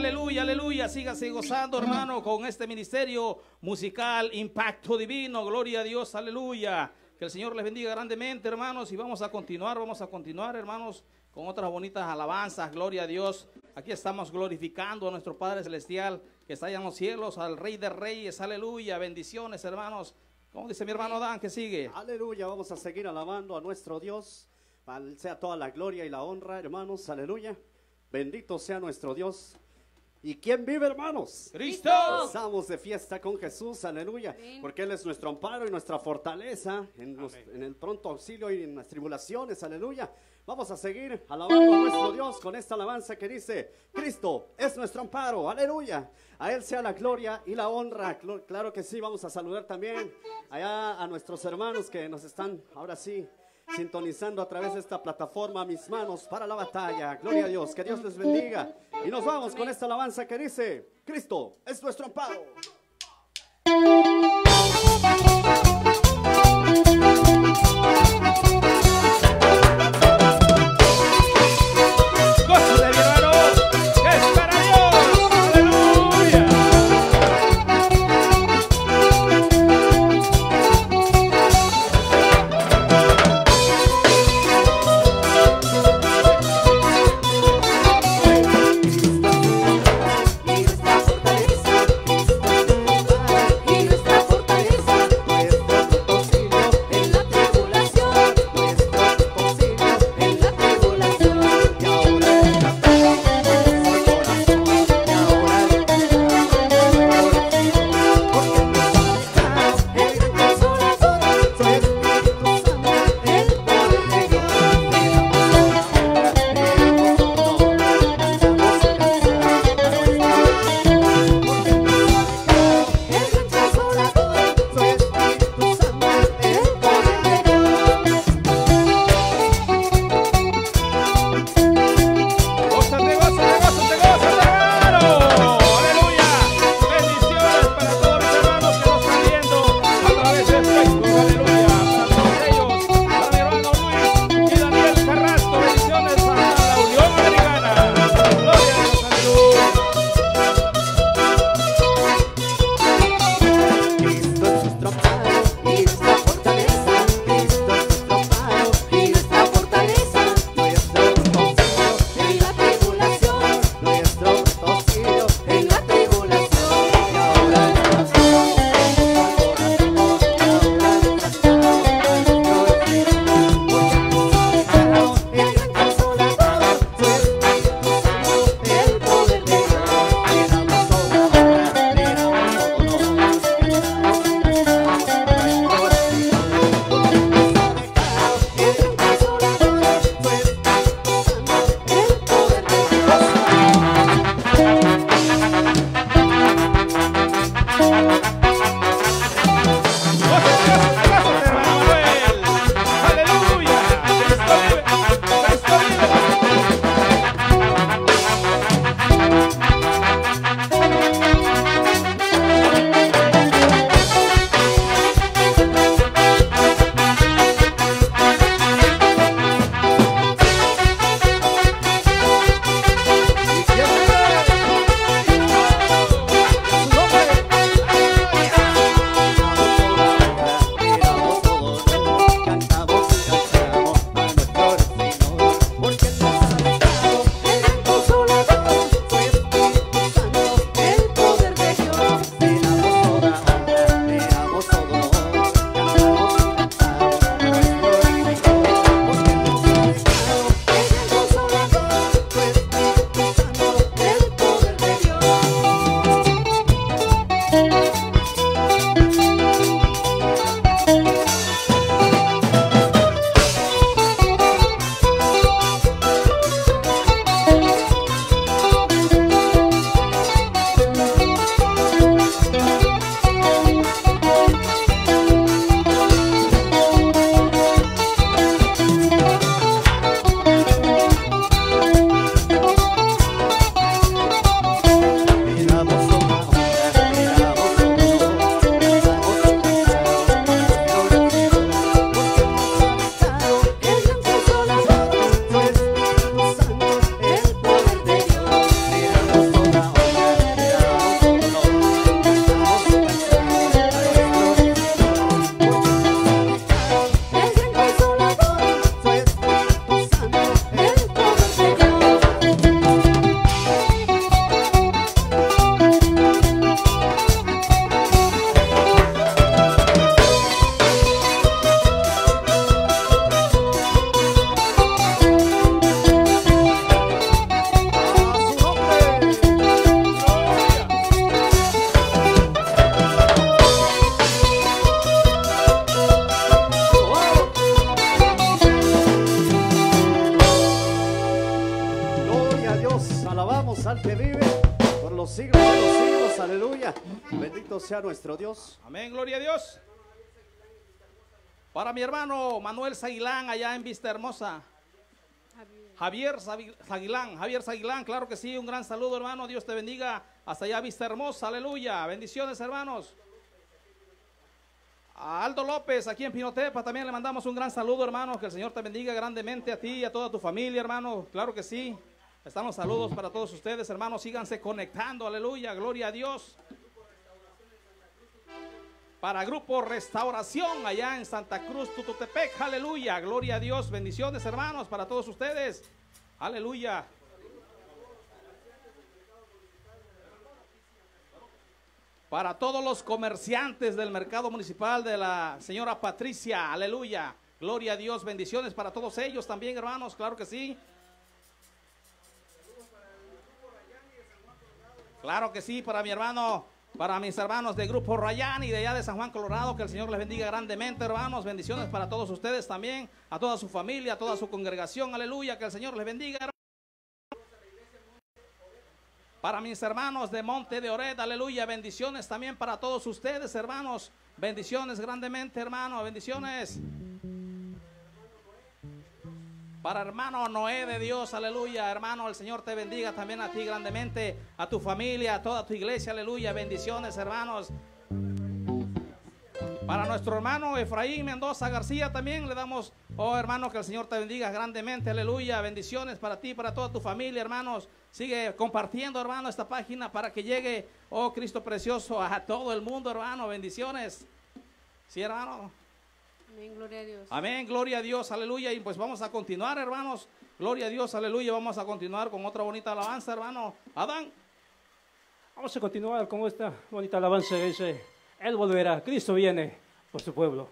aleluya, aleluya. Sígase gozando, hermano, con este ministerio musical Impacto Divino. Gloria a Dios, aleluya. Que el Señor les bendiga grandemente, hermanos. Y vamos a continuar, hermanos, con otras bonitas alabanzas. Gloria a Dios. Aquí estamos glorificando a nuestro Padre Celestial que está allá en los cielos, al Rey de Reyes. Aleluya. Bendiciones, hermanos. Como dice mi hermano Dan, que sigue. Aleluya. Vamos a seguir alabando a nuestro Dios. Sea toda la gloria y la honra, hermanos. Aleluya. Bendito sea nuestro Dios. ¿Y quién vive, hermanos? ¡Cristo! Estamos de fiesta con Jesús, aleluya, porque Él es nuestro amparo y nuestra fortaleza en el pronto auxilio y en las tribulaciones, aleluya. Vamos a seguir alabando a nuestro Dios con esta alabanza que dice: Cristo es nuestro amparo, aleluya. A Él sea la gloria y la honra. Claro que sí. Vamos a saludar también allá a nuestros hermanos que nos están ahora sí sintonizando a través de esta plataforma, Mis Manos para la Batalla. Gloria a Dios, que Dios les bendiga. Y nos vamos con esta alabanza que dice: Cristo es nuestro amparo. ¡Gózale, mi hermano! ¡Es para Dios! ¡Aleluya! Y nuestra alabamos al que vive por los siglos de los siglos, aleluya. Bendito sea nuestro Dios. Amén, gloria a Dios. Para mi hermano Manuel Zaguilán, allá en Vista Hermosa. Javier Zaguilán, claro que sí, un gran saludo, hermano. Dios te bendiga hasta allá, Vista Hermosa, aleluya. Bendiciones, hermanos. A Aldo López, aquí en Pinotepa, también le mandamos un gran saludo, hermano. Que el Señor te bendiga grandemente a ti y a toda tu familia, hermano. Claro que sí. Están los saludos para todos ustedes, hermanos. Síganse conectando, aleluya, gloria a Dios. Para Grupo Restauración, allá en Santa Cruz, Tututepec, aleluya, gloria a Dios. Bendiciones, hermanos, para todos ustedes. Aleluya. Para todos los comerciantes del mercado municipal de la señora Patricia, aleluya, gloria a Dios, bendiciones para todos ellos también, hermanos, claro que sí. Claro que sí, para mi hermano, para mis hermanos de Grupo Rayán y de allá de San Juan, Colorado, que el Señor les bendiga grandemente, hermanos, bendiciones para todos ustedes también, a toda su familia, a toda su congregación, aleluya, que el Señor les bendiga, hermanos. Para mis hermanos de Monte de Oret, aleluya, bendiciones también para todos ustedes, hermanos, bendiciones grandemente, hermano, bendiciones. Para hermano Noé de Dios, aleluya, hermano, el Señor te bendiga también a ti grandemente, a tu familia, a toda tu iglesia, aleluya, bendiciones, hermanos. Para nuestro hermano Efraín Mendoza García también le damos, oh hermano, que el Señor te bendiga grandemente, aleluya, bendiciones para ti, para toda tu familia, hermanos. Sigue compartiendo, hermano, esta página para que llegue, oh Cristo precioso, a todo el mundo, hermano, bendiciones. Sí, hermano. Amén, gloria a Dios. Amén, gloria a Dios, aleluya. Y pues vamos a continuar, hermanos. Gloria a Dios, aleluya. Vamos a continuar con otra bonita alabanza, hermano. Adán. Vamos a continuar con esta bonita alabanza que dice: Él volverá, Cristo viene por su pueblo.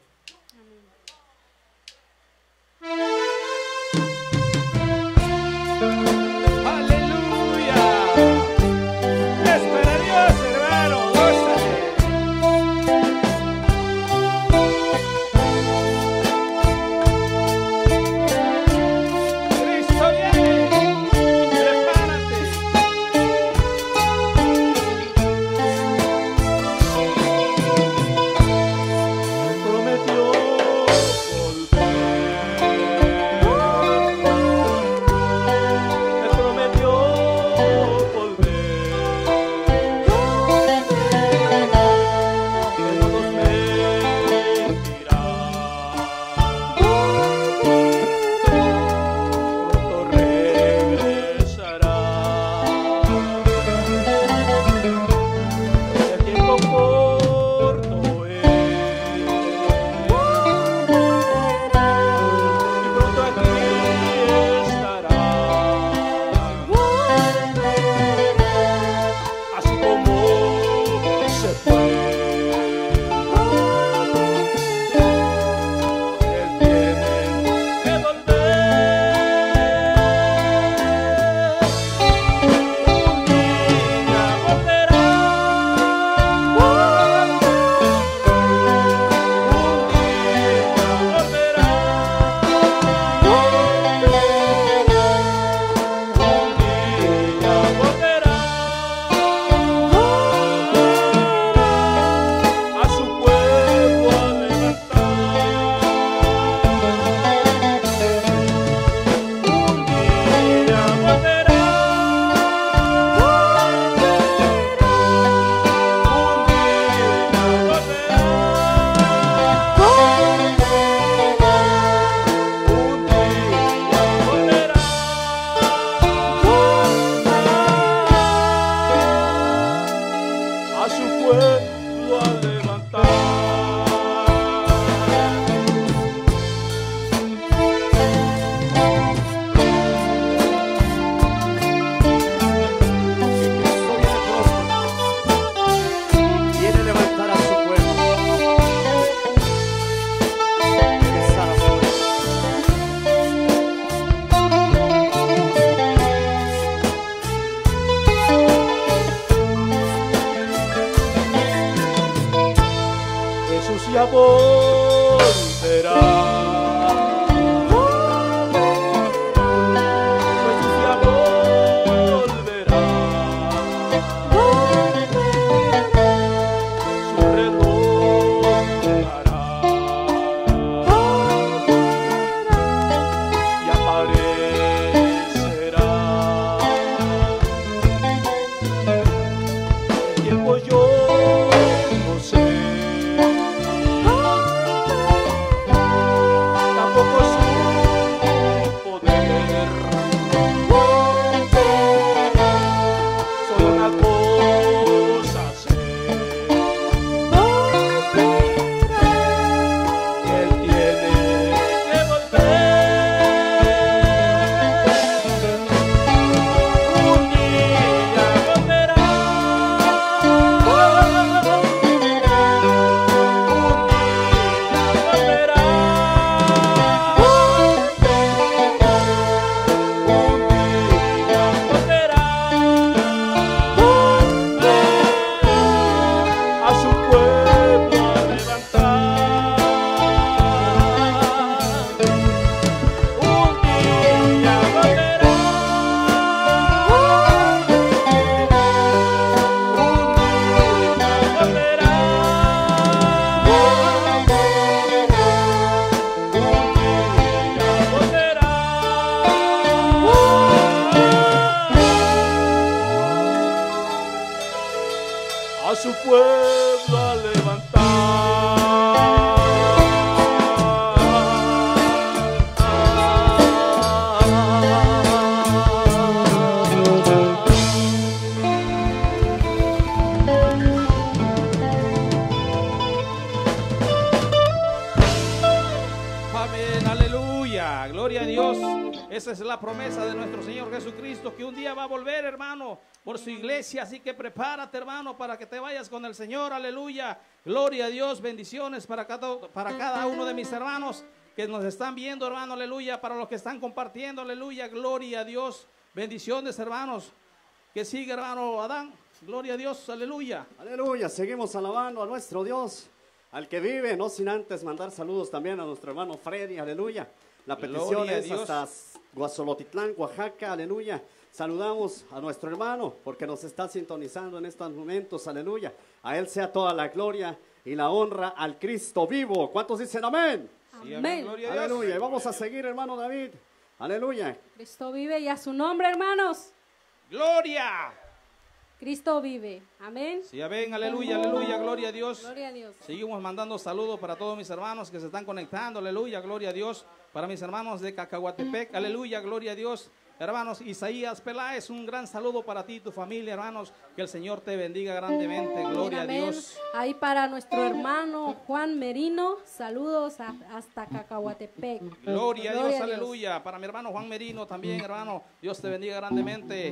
ya volverá. Jesús ya volverá. su pueblo a Amén, aleluya, gloria a Dios. Esa es la promesa de nuestro Señor Jesucristo, que un día va a volver, hermano, por su iglesia. Así que prepárate, hermano, para que te vayas con el Señor, aleluya. Gloria a Dios, bendiciones para cada uno de mis hermanos que nos están viendo, hermano, aleluya. Para los que están compartiendo, aleluya, gloria a Dios. Bendiciones, hermanos. Que sigue, hermano Adán, gloria a Dios, aleluya. Aleluya, seguimos alabando a nuestro Dios, al que vive, no sin antes mandar saludos también a nuestro hermano Freddy, aleluya. La petición es hasta Guazolotitlán, Oaxaca, aleluya. Saludamos a nuestro hermano porque nos está sintonizando en estos momentos, aleluya. A él sea toda la gloria y la honra al Cristo vivo. ¿Cuántos dicen amén? Sí, amén. Gloria a Dios. Aleluya. Y vamos a seguir, hermano David, aleluya. Cristo vive y a su nombre, hermanos. Gloria. Cristo vive. Amén. Sí, amén, aleluya, aleluya, gloria a Dios. Gloria a Dios. Seguimos mandando saludos para todos mis hermanos que se están conectando, aleluya, gloria a Dios. Para mis hermanos de Cacahuatepec, aleluya, gloria a Dios. Hermanos, Isaías Peláez, un gran saludo para ti y tu familia, hermanos. Que el Señor te bendiga grandemente, gloria Amén. a Dios. Ahí para nuestro hermano Juan Merino, saludos hasta Cacahuatepec. Gloria a Dios, aleluya. Para mi hermano Juan Merino también, hermano. Dios te bendiga grandemente.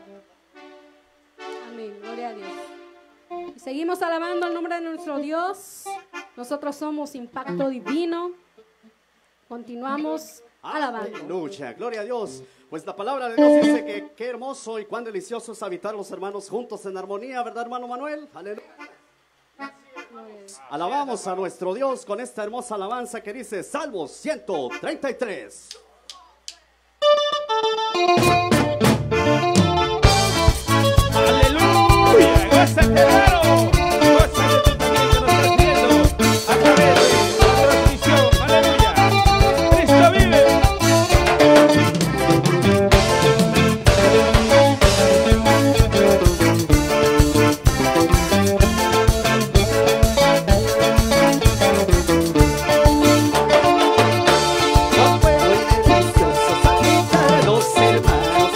Amén, gloria a Dios. Y seguimos alabando el nombre de nuestro Dios. Nosotros somos Impacto Divino. Continuamos alabando. Aleluya, gloria a Dios. Pues la palabra de Dios dice que qué hermoso y cuán delicioso es habitar los hermanos juntos en armonía, ¿verdad, hermano Manuel? Aleluya. Alabamos a nuestro Dios con esta hermosa alabanza que dice Salmos 133. ¡Aleluya! ¡Gózate, hermano! ¡Gózate tú también que nos estás viendo a través de la transmisión! ¡Aleluya! ¡Cristo vive! Los hermanos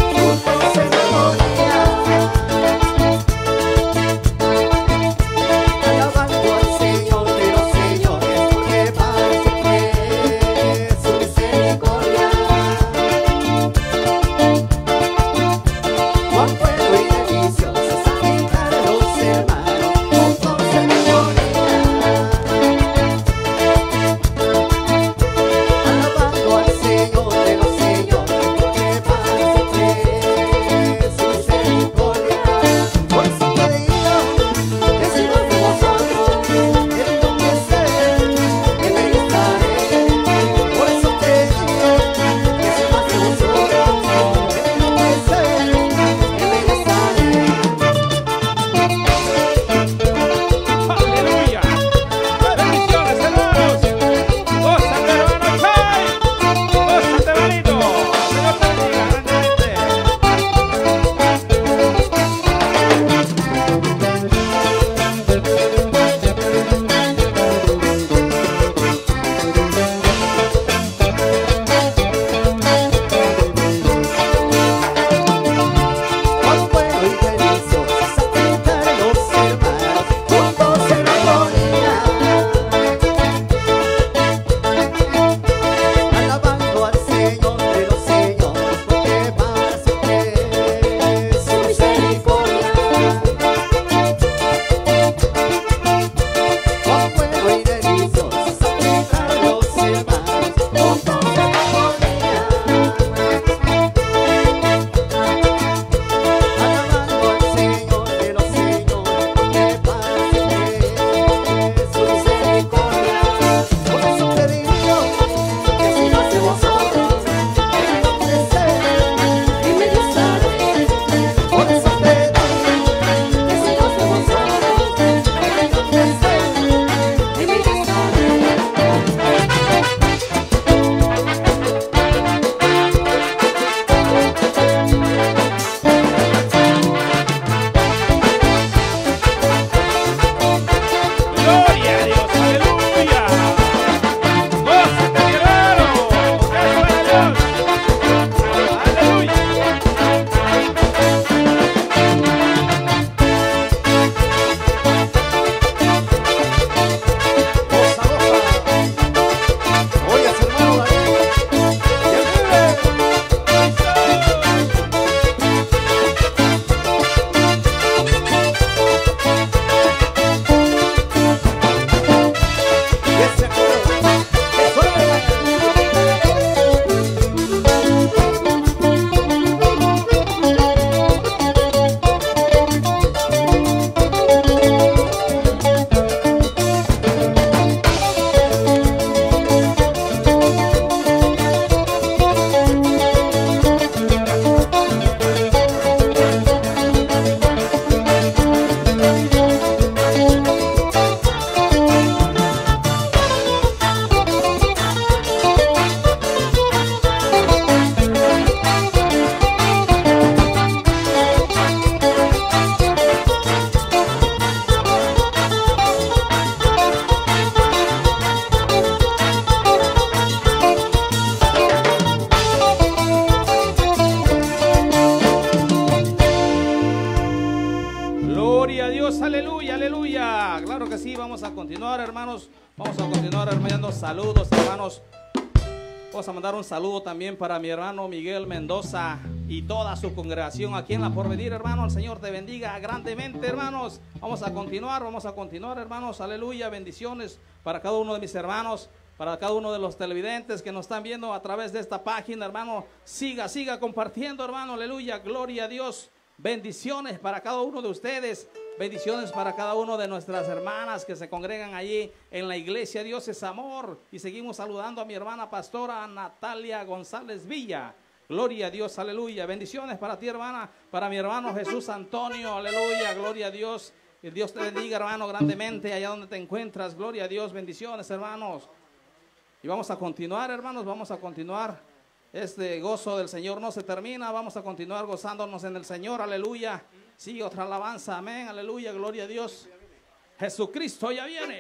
Blanca. Claro que sí, vamos a continuar, hermanos. Vamos a continuar enviando saludos, hermanos. Vamos a mandar un saludo también para mi hermano Miguel Mendoza y toda su congregación aquí en La Porvenir, hermano. El Señor te bendiga grandemente, hermanos. Vamos a continuar, hermanos. Aleluya, bendiciones para cada uno de mis hermanos, para cada uno de los televidentes que nos están viendo a través de esta página, hermano. Siga compartiendo, hermano. Aleluya, gloria a Dios. Bendiciones para cada uno de ustedes. Bendiciones para cada uno de nuestras hermanas que se congregan allí en la iglesia. Dios es amor. Y seguimos saludando a mi hermana pastora Natalia González Villa. Gloria a Dios, aleluya. Bendiciones para ti, hermana, para mi hermano Jesús Antonio, aleluya, gloria a Dios. Que Dios te bendiga, hermano, grandemente allá donde te encuentras. Gloria a Dios, bendiciones, hermanos. Y vamos a continuar, hermanos, vamos a continuar. Este gozo del Señor no se termina. Vamos a continuar gozándonos en el Señor, aleluya. Sigue otra alabanza, amén, aleluya, gloria a Dios. Jesucristo ya viene.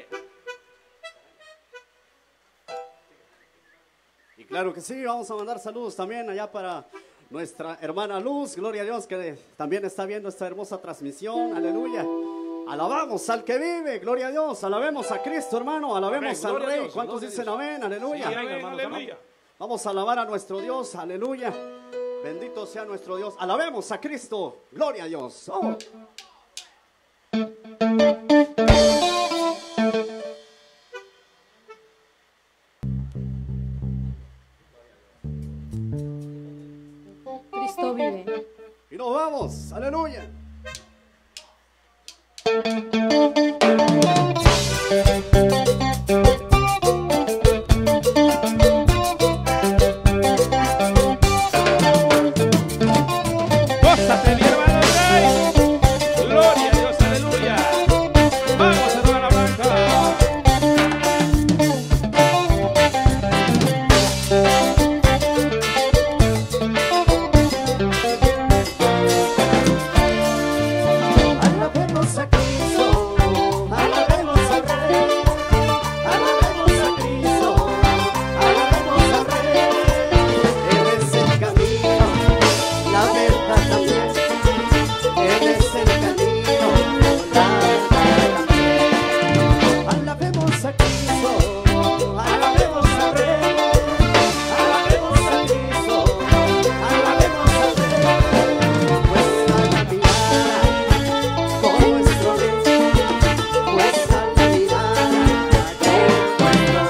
Y claro que sí, vamos a mandar saludos también allá para nuestra hermana Luz, gloria a Dios, que también está viendo esta hermosa transmisión, aleluya. Alabamos al que vive, gloria a Dios, alabemos a Cristo, hermano, alabemos al Rey. ¿Cuántos dicen amén? Aleluya. Sí, amén, hermanos, aleluya. Vamos a alabar a nuestro Dios, aleluya. Bendito sea nuestro Dios. Alabemos a Cristo, gloria a Dios. Oh. Cristo vive. Y nos vamos, aleluya. Gózate, mi hermano Rey. Gloria a Dios, aleluya. Vamos, hermana Blanca. Alabemos a Cristo, alabemos al Rey, alabemos a Cristo, alabemos al Rey. Él es el camino, la verdad también. Él es el camino, la verdad también. Alabemos a Cristo, alabemos al Rey, alabemos a Cristo, alabemos al Rey. Puesta la mirada con nuestro Rey, puesta la mirada con nuestro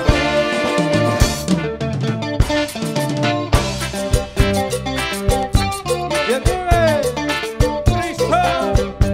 Rey. ¿Quién vive? Cristo.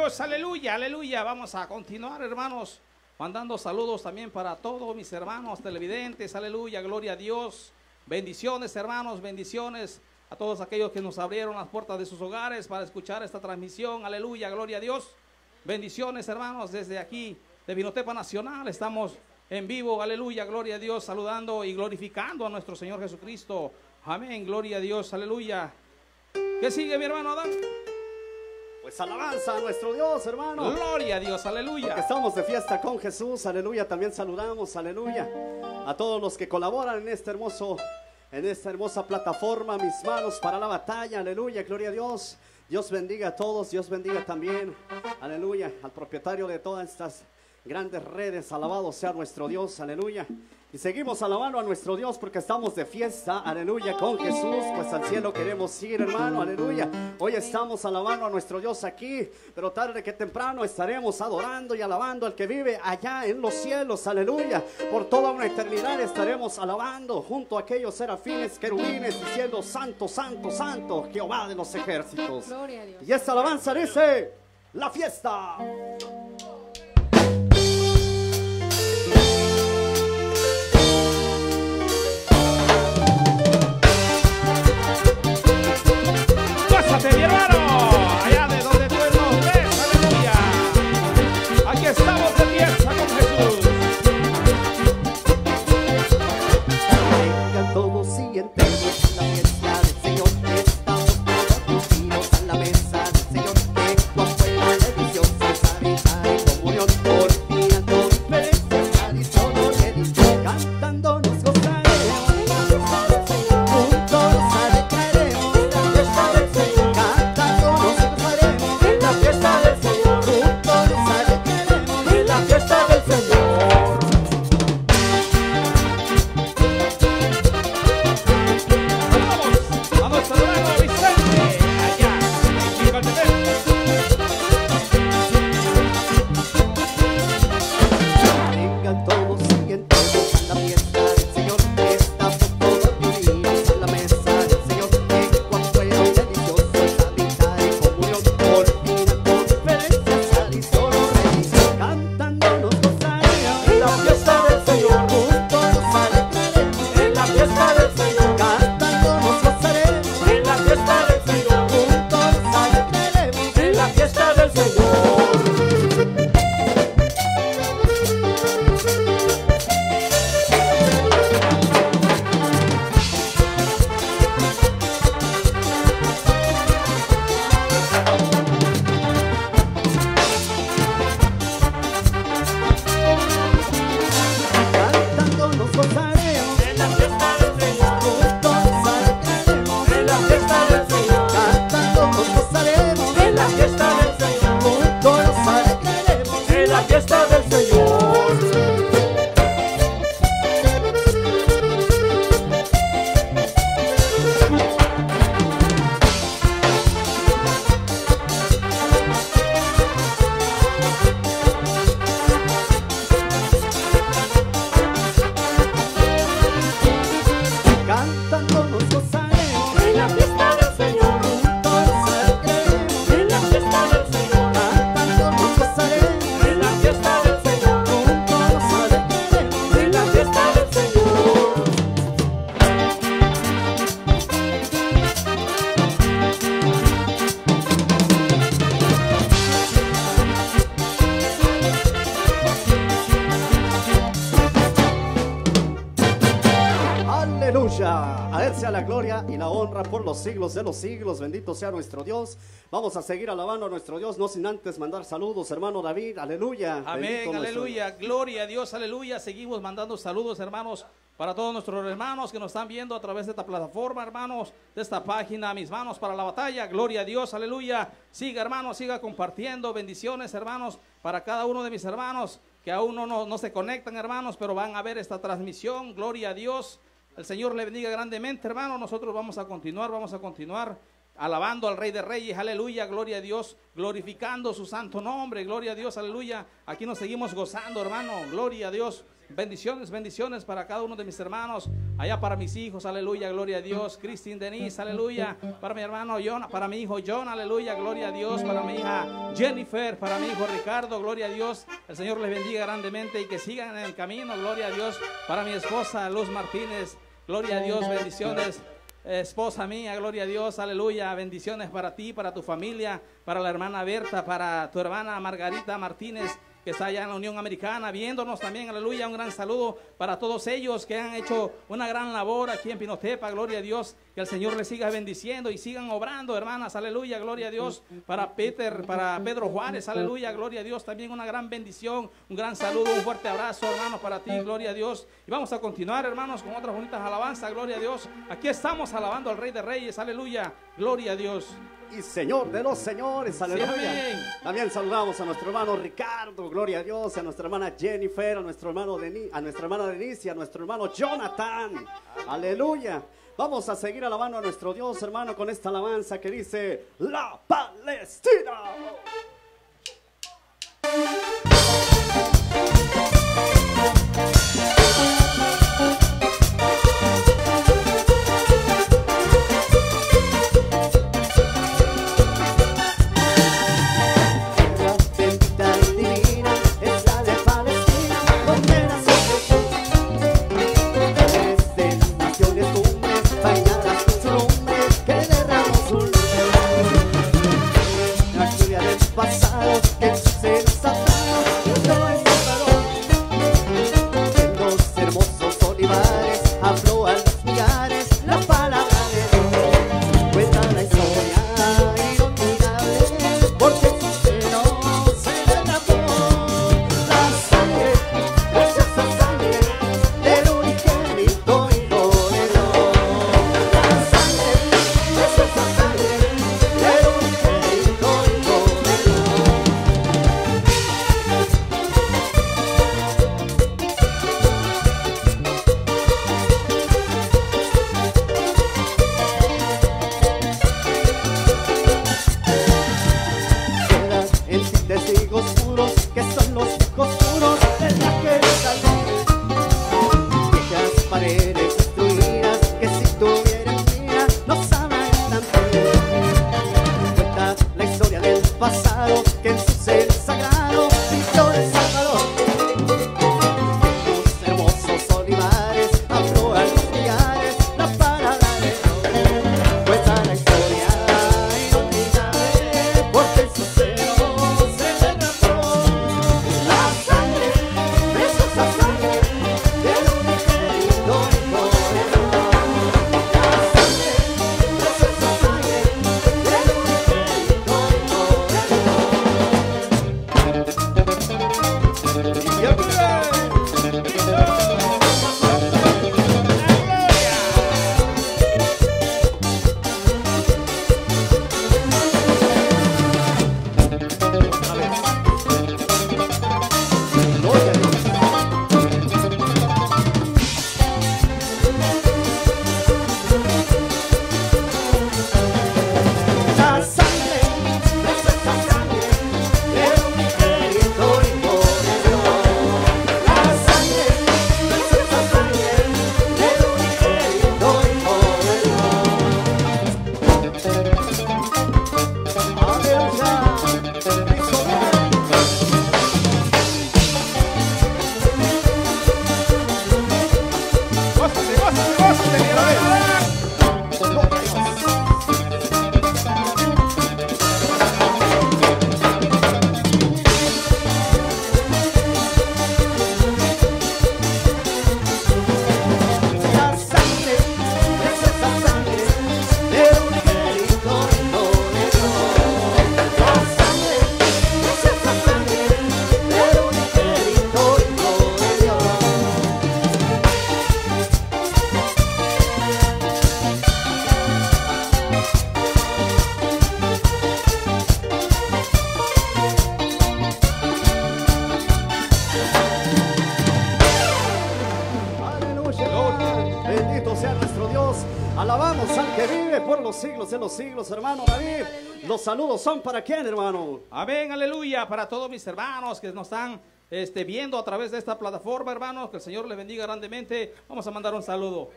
Dios, aleluya, aleluya. Vamos a continuar, hermanos, mandando saludos también para todos mis hermanos televidentes, aleluya, gloria a Dios. Bendiciones, hermanos, bendiciones a todos aquellos que nos abrieron las puertas de sus hogares para escuchar esta transmisión, aleluya, gloria a Dios. Bendiciones, hermanos, desde aquí de Vinotepa Nacional, estamos en vivo, aleluya, gloria a Dios, saludando y glorificando a nuestro Señor Jesucristo. Amén, gloria a Dios, aleluya. ¿Qué sigue, mi hermano Adán? Pues alabanza a nuestro Dios, hermano. Gloria a Dios, aleluya. Porque estamos de fiesta con Jesús, aleluya. También saludamos, aleluya, a todos los que colaboran en esta hermosa plataforma, mis manos para la batalla, aleluya, gloria a Dios. Dios bendiga a todos, Dios bendiga también, aleluya, al propietario de todas estas grandes redes, alabado sea nuestro Dios, aleluya. Y seguimos alabando a nuestro Dios porque estamos de fiesta, aleluya, con Jesús, pues al cielo queremos ir, hermano, aleluya. Hoy estamos alabando a nuestro Dios aquí, pero tarde que temprano estaremos adorando y alabando al que vive allá en los cielos, aleluya. Por toda una eternidad estaremos alabando junto a aquellos serafines, querubines, diciendo santo, santo, santo, Jehová de los ejércitos. Gloria a Dios. Y esta alabanza dice, la fiesta. Mi hermano, allá de donde tú nos ves, aleluya. Aquí estamos de fiesta con Jesús. Vengan todos y entremos a la fiesta del Señor. Estamos todos unidos a la mesa del Señor. Que cuán buena y deliciosa es habitar en comunión. Olvidando diferencias, tradición o religión. Cantando nos gozaremos en la fiesta del Señor. Juntos nos alegraremos en la fiesta del Señor. En la fiesta del Señor, juntos nos alegraremos en la fiesta del Señor. Vamos a nuestro hermano Vicente, allá en Chicotepec. Vengan todos y entremos a la fiesta del Señor. Estamos todos unidos a la mesa del Señor. Que cuán bueno y delicioso es habitar en comunión. Olvidando diferencias, tradición o religión. Cantando nos gozaremos en la fiesta del Señor. Juntos nos alegraremos en la fiesta del Señor. Cantando nos gozaremos en la fiesta del Señor. Juntos nos alegraremos en la fiesta del Señor. Cantando nos gozaremos en la fiesta del Señor. Juntos nos alegraremos en la fiesta del Señor. Cantando nos gozaremos en la fiesta del Señor. Juntos nos alegraremos en la fiesta del Señor. Cantando nos gozaremos en la fiesta del Señor. Juntos nos alegraremos en la fiesta del Señor. Cantando nos gozaremos en la fiesta del Señor. Juntos nos alegraremos en la fiesta del Señor. Aleluya, a Él sea la gloria y la honra por los siglos de los siglos, bendito sea nuestro Dios. Vamos a seguir alabando a nuestro Dios, no sin antes mandar saludos, hermano David, aleluya. Amén, Bendito nuestro aleluya, gloria a Dios, aleluya. Seguimos mandando saludos, hermanos, para todos nuestros hermanos que nos están viendo a través de esta plataforma, hermanos, de esta página, mis manos para la batalla, gloria a Dios, aleluya. Siga, hermanos, siga compartiendo, bendiciones, hermanos, para cada uno de mis hermanos que aún no se conectan, hermanos, pero van a ver esta transmisión, gloria a Dios. El Señor le bendiga grandemente, hermano. Nosotros vamos a continuar alabando al Rey de Reyes, aleluya, gloria a Dios, glorificando su santo nombre, gloria a Dios, aleluya. Aquí nos seguimos gozando, hermano, gloria a Dios. Bendiciones, bendiciones para cada uno de mis hermanos, allá para mis hijos, aleluya, gloria a Dios. Christine, Denise, aleluya, para mi hermano John, para mi hijo John, aleluya, gloria a Dios. Para mi hija Jennifer, para mi hijo Ricardo, gloria a Dios. El Señor les bendiga grandemente y que sigan en el camino, gloria a Dios. Para mi esposa Luz Martínez, gloria a Dios, bendiciones. Esposa mía, gloria a Dios, aleluya, bendiciones para ti, para tu familia, para la hermana Berta, para tu hermana Margarita Martínez, que está allá en la Unión Americana, viéndonos también, aleluya, un gran saludo para todos ellos que han hecho una gran labor aquí en Pinotepa, gloria a Dios, que el Señor les siga bendiciendo y sigan obrando, hermanas, aleluya, gloria a Dios. Para Pedro Juárez, aleluya, gloria a Dios, también una gran bendición, un gran saludo, un fuerte abrazo, hermanos, para ti, gloria a Dios. Y vamos a continuar, hermanos, con otras bonitas alabanzas, gloria a Dios. Aquí estamos alabando al Rey de Reyes, aleluya, gloria a Dios. Y Señor de los señores, aleluya. Sí, también saludamos a nuestro hermano Ricardo, gloria a Dios, a nuestra hermana Jennifer, a nuestra hermana Denise, a nuestro hermano Jonathan, aleluya. Vamos a seguir alabando a nuestro Dios, hermano, con esta alabanza que dice: La Palestina. Pasado que se los siglos, hermano David. Los saludos son para quién, hermano. Amén, aleluya, para todos mis hermanos que nos están viendo a través de esta plataforma, hermanos, que el Señor les bendiga grandemente. Vamos a mandar un saludo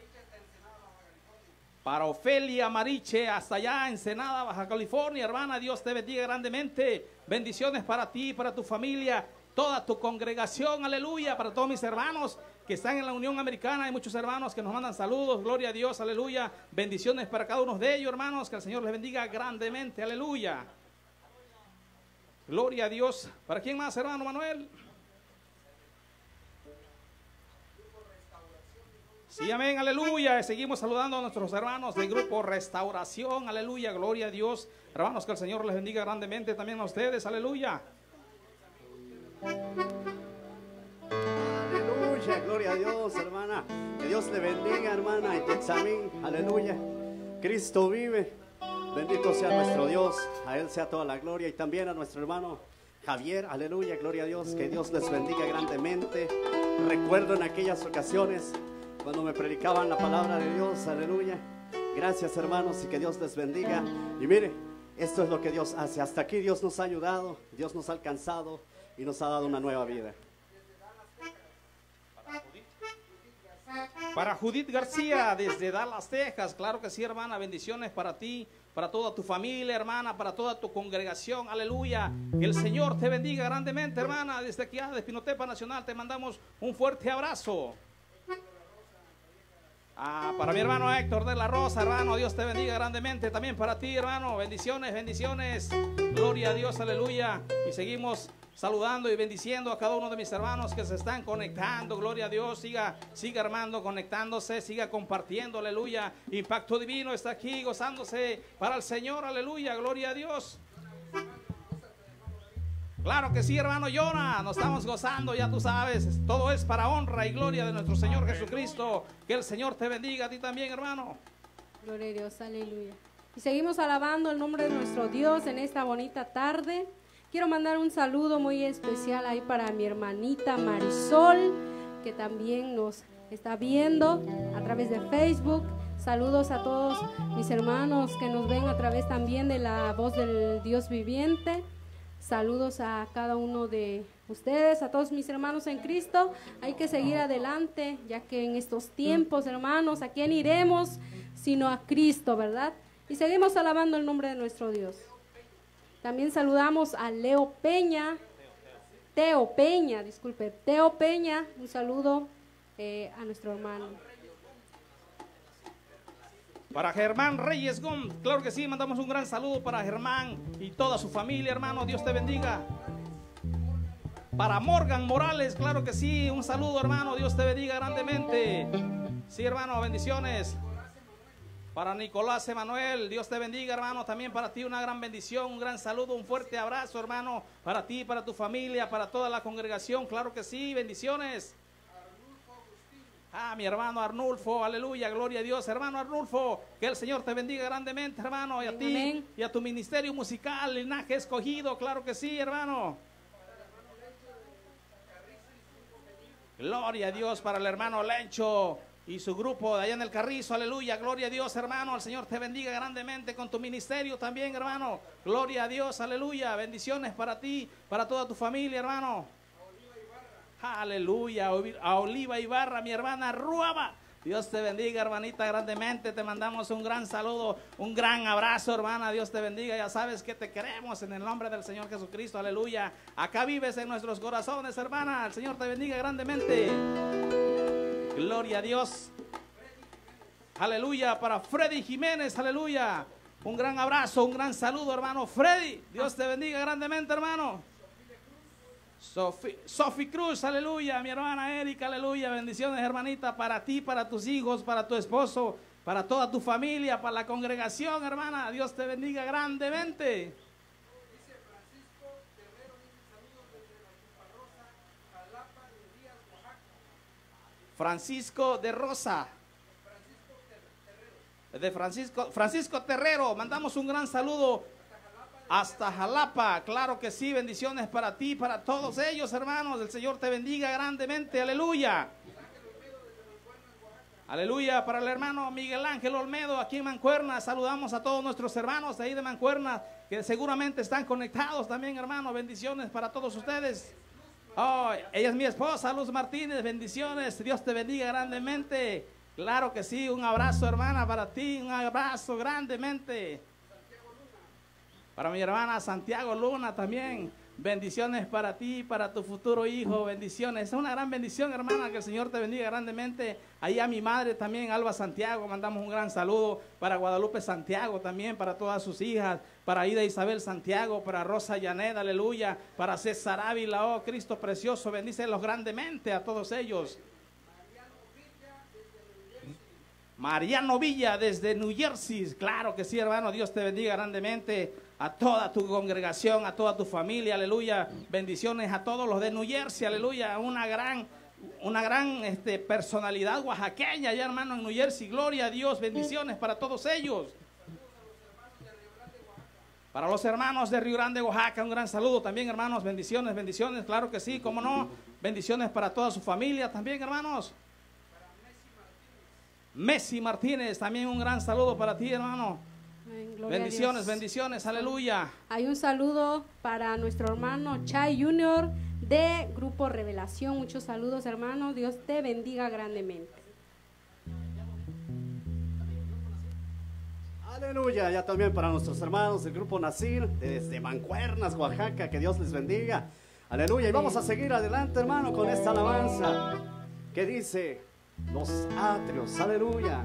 para Ofelia Mariche, hasta allá, Ensenada, Baja California, hermana. Dios te bendiga grandemente. Bendiciones para ti, para tu familia, toda tu congregación, aleluya. Para todos mis hermanos que están en la Unión Americana, hay muchos hermanos que nos mandan saludos, gloria a Dios, aleluya. Bendiciones para cada uno de ellos, hermanos, que el Señor les bendiga grandemente, aleluya. Gloria a Dios. ¿Para quién más, hermano Manuel? Sí, amén, aleluya. Seguimos saludando a nuestros hermanos del grupo Restauración, aleluya, gloria a Dios. Hermanos, que el Señor les bendiga grandemente también a ustedes, aleluya. Aleluya, gloria a Dios, hermana. Que Dios le bendiga, hermana, y te examine, aleluya. Cristo vive. Bendito sea nuestro Dios, a Él sea toda la gloria. Y también a nuestro hermano Javier, aleluya, gloria a Dios. Que Dios les bendiga grandemente. Recuerdo en aquellas ocasiones cuando me predicaban la palabra de Dios, aleluya. Gracias, hermanos, y que Dios les bendiga. Y mire, esto es lo que Dios hace. Hasta aquí Dios nos ha ayudado, Dios nos ha alcanzado y nos ha dado una nueva vida. Para Judith García, desde Dallas, Texas, claro que sí, hermana, bendiciones para ti, para toda tu familia, hermana, para toda tu congregación, aleluya. Que el Señor te bendiga grandemente, hermana. Desde aquí, de Pinotepa Nacional, te mandamos un fuerte abrazo. Para mi hermano Héctor de la Rosa, hermano, Dios te bendiga grandemente. También para ti, hermano, bendiciones, bendiciones. Gloria a Dios, aleluya. Y seguimos saludando y bendiciendo a cada uno de mis hermanos que se están conectando. Gloria a Dios. Siga hermano conectándose, siga compartiendo, aleluya. Impacto Divino está aquí gozándose para el Señor, aleluya. Gloria a Dios. Claro que sí, hermano Jonah, nos estamos gozando, ya tú sabes, todo es para honra y gloria de nuestro Señor Jesucristo. Que el Señor te bendiga a ti también, hermano. Gloria a Dios, aleluya. Y seguimos alabando el nombre de nuestro Dios en esta bonita tarde. Quiero mandar un saludo muy especial ahí para mi hermanita Marisol, que también nos está viendo a través de Facebook. Saludos a todos mis hermanos que nos ven a través también de la voz del Dios viviente. Saludos a cada uno de ustedes, a todos mis hermanos en Cristo. Hay que seguir adelante, ya que en estos tiempos, hermanos, ¿a quién iremos sino a Cristo, verdad? Y seguimos alabando el nombre de nuestro Dios. También saludamos a Teo Peña, un saludo a nuestro hermano. Para Germán Reyes Gómez, claro que sí, mandamos un gran saludo para Germán y toda su familia, hermano, Dios te bendiga. Para Morgan Morales, claro que sí, un saludo, hermano, Dios te bendiga grandemente. Sí, hermano, bendiciones. Para Nicolás Emanuel, Dios te bendiga, hermano, también para ti una gran bendición, un gran saludo, un fuerte abrazo, hermano, para ti, para tu familia, para toda la congregación, claro que sí, bendiciones. Mi hermano Arnulfo, aleluya, gloria a Dios, hermano Arnulfo, que el Señor te bendiga grandemente, hermano, y a ti, amén, y a tu ministerio musical, linaje escogido, claro que sí, hermano. Gloria a Dios para el hermano Lencho y su grupo de allá en el Carrizo, aleluya, gloria a Dios, hermano, el Señor te bendiga grandemente con tu ministerio también, hermano, gloria a Dios, aleluya, bendiciones para ti, para toda tu familia, hermano. Aleluya, a Oliva Ibarra, mi hermana Ruaba. Dios te bendiga, hermanita, grandemente. Te mandamos un gran saludo, un gran abrazo, hermana. Dios te bendiga. Ya sabes que te queremos en el nombre del Señor Jesucristo. Aleluya. Acá vives en nuestros corazones, hermana. El Señor te bendiga grandemente. Gloria a Dios. Aleluya. Para Freddy Jiménez, aleluya. Un gran abrazo, un gran saludo, hermano Freddy. Dios te bendiga grandemente, hermano. Sofi Cruz, aleluya, mi hermana Erika, aleluya, bendiciones, hermanita, para ti, para tus hijos, para tu esposo, para toda tu familia, para la congregación, hermana, Dios te bendiga grandemente. Francisco de Rosa, de Francisco Terrero, mandamos un gran saludo hasta Jalapa, claro que sí, bendiciones para ti, para todos ellos, hermanos, el Señor te bendiga grandemente, aleluya. Aleluya, para el hermano Miguel Ángel Olmedo aquí en Mancuerna. Saludamos a todos nuestros hermanos de ahí de Mancuerna que seguramente están conectados también, hermano. Bendiciones para todos ustedes. Oh, ella es mi esposa, Luz Martínez. Bendiciones, Dios te bendiga grandemente. Claro que sí, un abrazo, hermana, para ti, un abrazo grandemente. Para mi hermana Santiago Luna también. Bendiciones para ti, para tu futuro hijo, bendiciones. Es una gran bendición, hermana, que el Señor te bendiga grandemente. Ahí a mi madre también, Alba Santiago, mandamos un gran saludo. Para Guadalupe Santiago también, para todas sus hijas. Para Ida Isabel Santiago, para Rosa Janet, aleluya. Para César Ávila, oh Cristo precioso, bendícelos grandemente a todos ellos. Mariano Villa desde New Jersey, claro que sí, hermano, Dios te bendiga grandemente. A toda tu congregación, a toda tu familia, aleluya. Bendiciones a todos los de New Jersey, aleluya. Una gran personalidad oaxaqueña ya, hermano, en New Jersey. Gloria a Dios, bendiciones para todos ellos. Para los hermanos de Río Grande, Oaxaca, un gran saludo también, hermanos. Bendiciones, bendiciones, claro que sí, cómo no. Bendiciones para toda su familia también, hermanos. Messi Martínez, también un gran saludo para ti, hermano. Bendiciones, bendiciones, aleluya. Hay un saludo para nuestro hermano Chai Junior de Grupo Revelación. Muchos saludos, hermano. Dios te bendiga grandemente. Aleluya, ya también para nuestros hermanos del Grupo Nacir desde Mancuernas, Oaxaca, que Dios les bendiga. Aleluya, y vamos a seguir adelante, hermano, con esta alabanza que dice: los atrios, aleluya.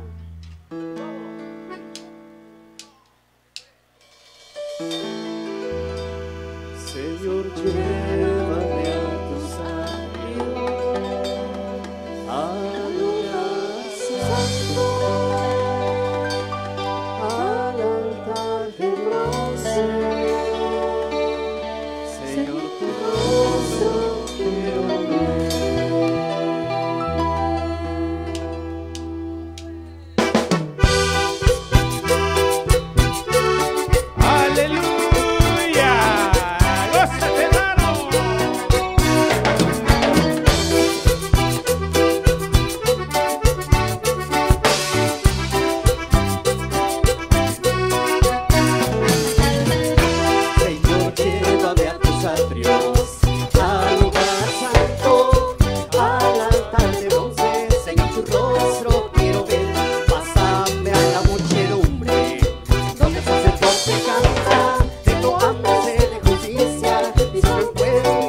Señor, llévame a tus atrios, al lugar santo, al altar de bronce. Señor, tu rostro quiero ver. Pues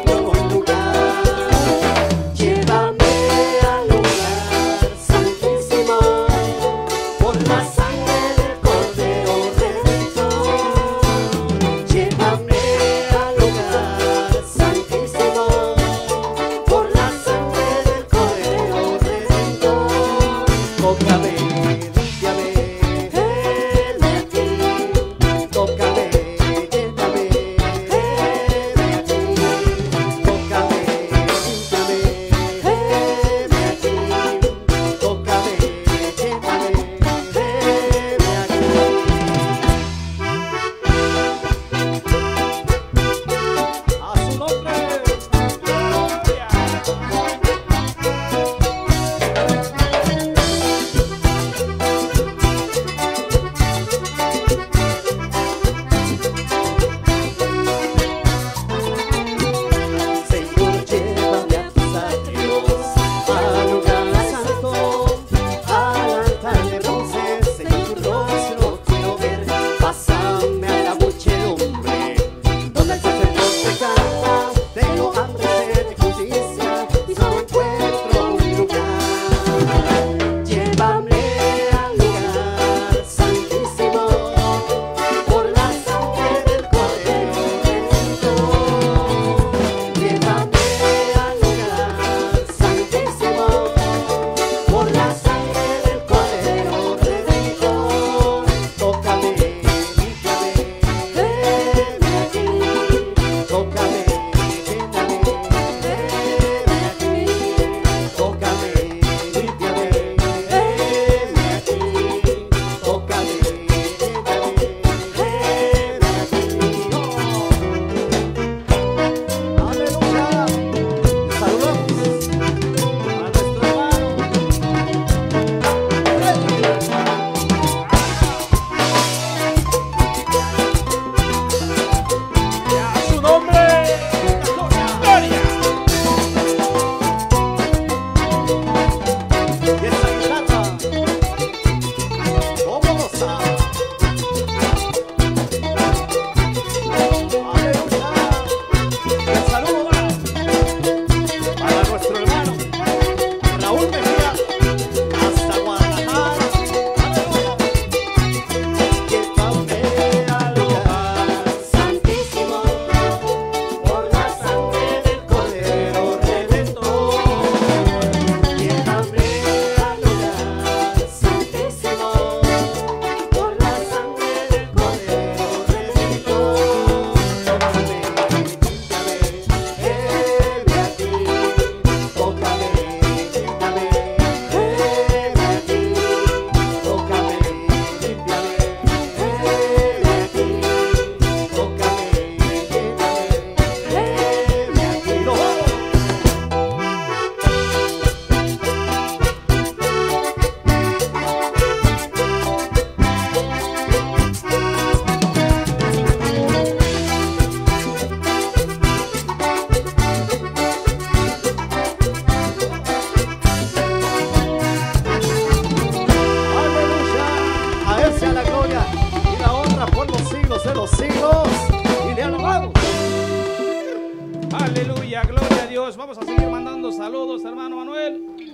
Aleluya, gloria a Dios. Vamos a seguir mandando saludos, hermano Manuel.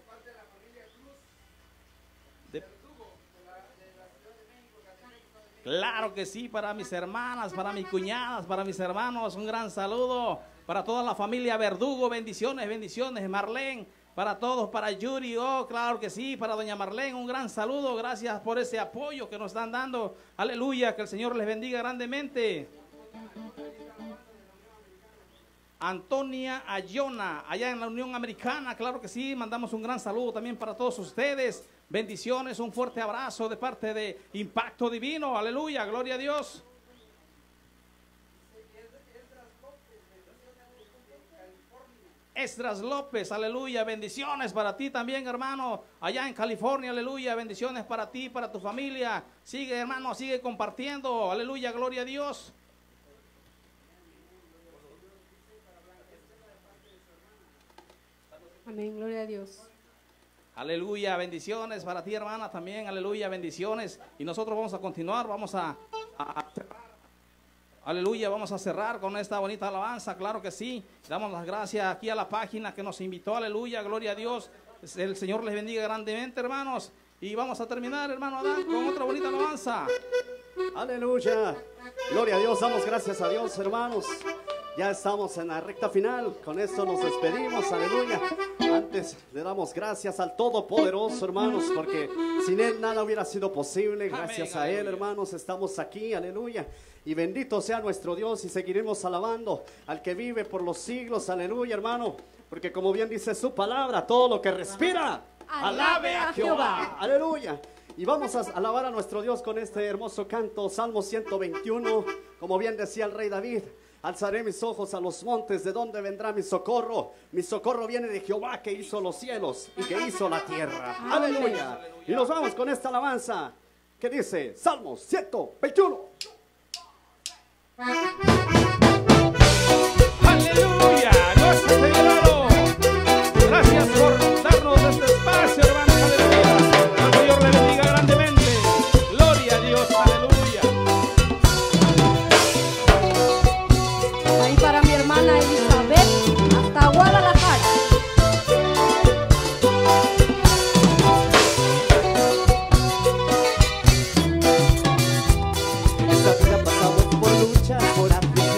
Claro que sí, para mis hermanas, para mis cuñadas, para mis hermanos, un gran saludo. Para toda la familia Verdugo, bendiciones, bendiciones, Marlene. Para todos, para Yuri, oh, claro que sí, para doña Marlene, un gran saludo. Gracias por ese apoyo que nos están dando. Aleluya, que el Señor les bendiga grandemente. Antonia Ayona, allá en la Unión Americana, claro que sí, mandamos un gran saludo también para todos ustedes. Bendiciones, un fuerte abrazo de parte de Impacto Divino, aleluya, gloria a Dios. Esdras López, aleluya, bendiciones para ti también, hermano, allá en California, aleluya, bendiciones para ti, para tu familia. Sigue, hermano, sigue compartiendo, aleluya, gloria a Dios. Amén, gloria a Dios. Aleluya, bendiciones para ti, hermana, también, aleluya, bendiciones. Y nosotros vamos a continuar, vamos a cerrar. Aleluya, vamos a cerrar con esta bonita alabanza, claro que sí. Damos las gracias aquí a la página que nos invitó, aleluya, gloria a Dios. El Señor les bendiga grandemente, hermanos. Y vamos a terminar, hermano Adán, con otra bonita alabanza. Aleluya, gloria a Dios, damos gracias a Dios, hermanos. Ya estamos en la recta final, con esto nos despedimos, aleluya. Antes le damos gracias al Todopoderoso, hermanos, porque sin Él nada hubiera sido posible. Gracias a Él, hermanos, estamos aquí, aleluya. Y bendito sea nuestro Dios y seguiremos alabando al que vive por los siglos, aleluya, hermano. Porque como bien dice su palabra, todo lo que respira, alabe a Jehová, aleluya. Y vamos a alabar a nuestro Dios con este hermoso canto, Salmo 121, como bien decía el rey David. Alzaré mis ojos a los montes, ¿de dónde vendrá mi socorro? Mi socorro viene de Jehová, que hizo los cielos y que hizo la tierra. Aleluya. Y nos vamos con esta alabanza que dice Salmo 121. Aleluya, no has celebrado. Gracias por darnos este espacio, hermanos, aleluya. Que el Señor le bendiga grandemente. Gloria a Dios, aleluya. Ahí para mi hermana Elizabeth, hasta Guadalajara. Esta vida pasamos por luchas, por aflicciones.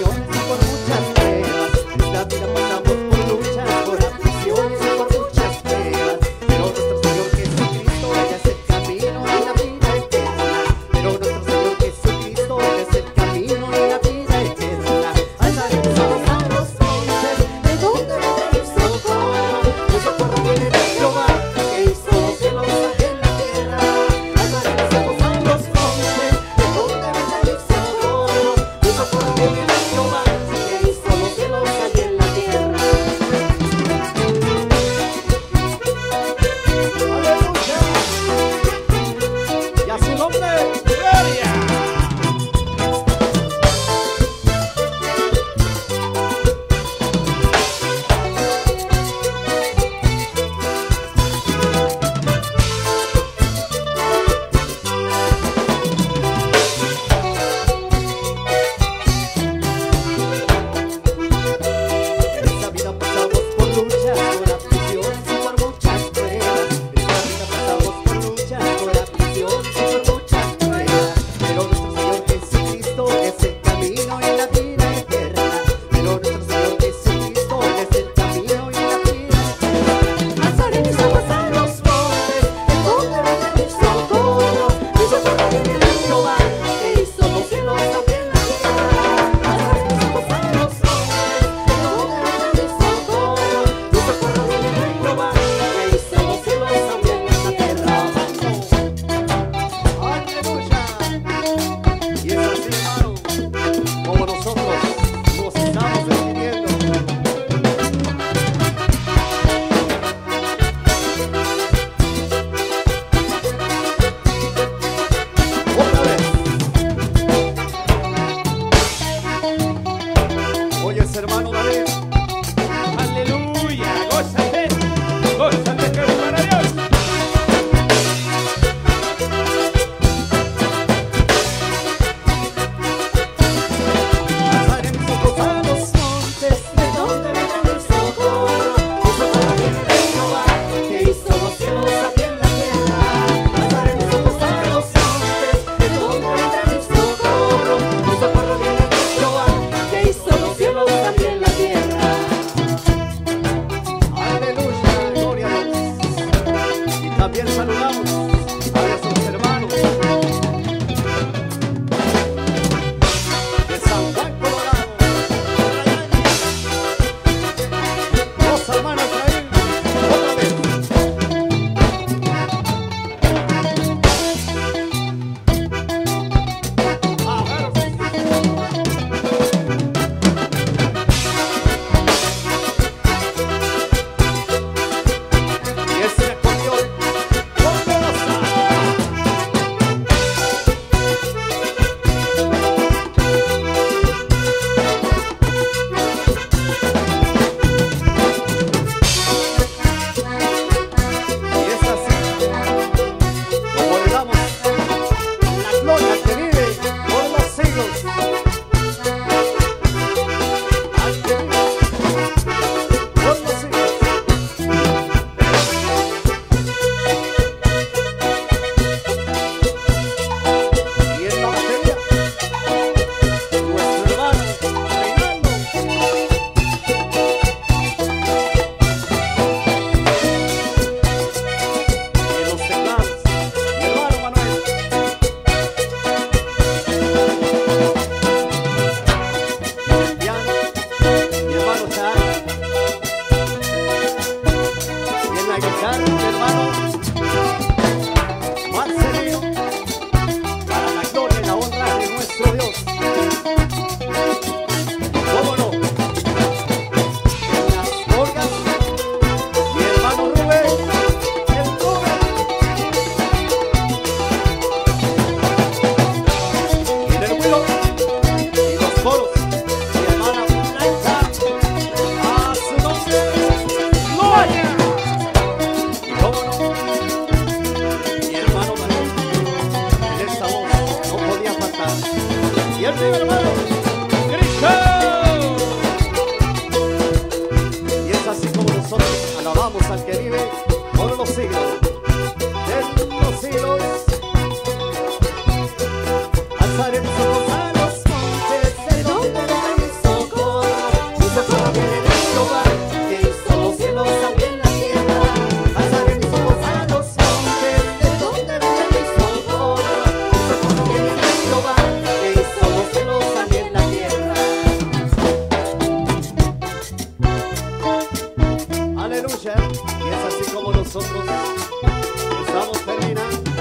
Aleluya. Y es así como nosotros estamos terminando.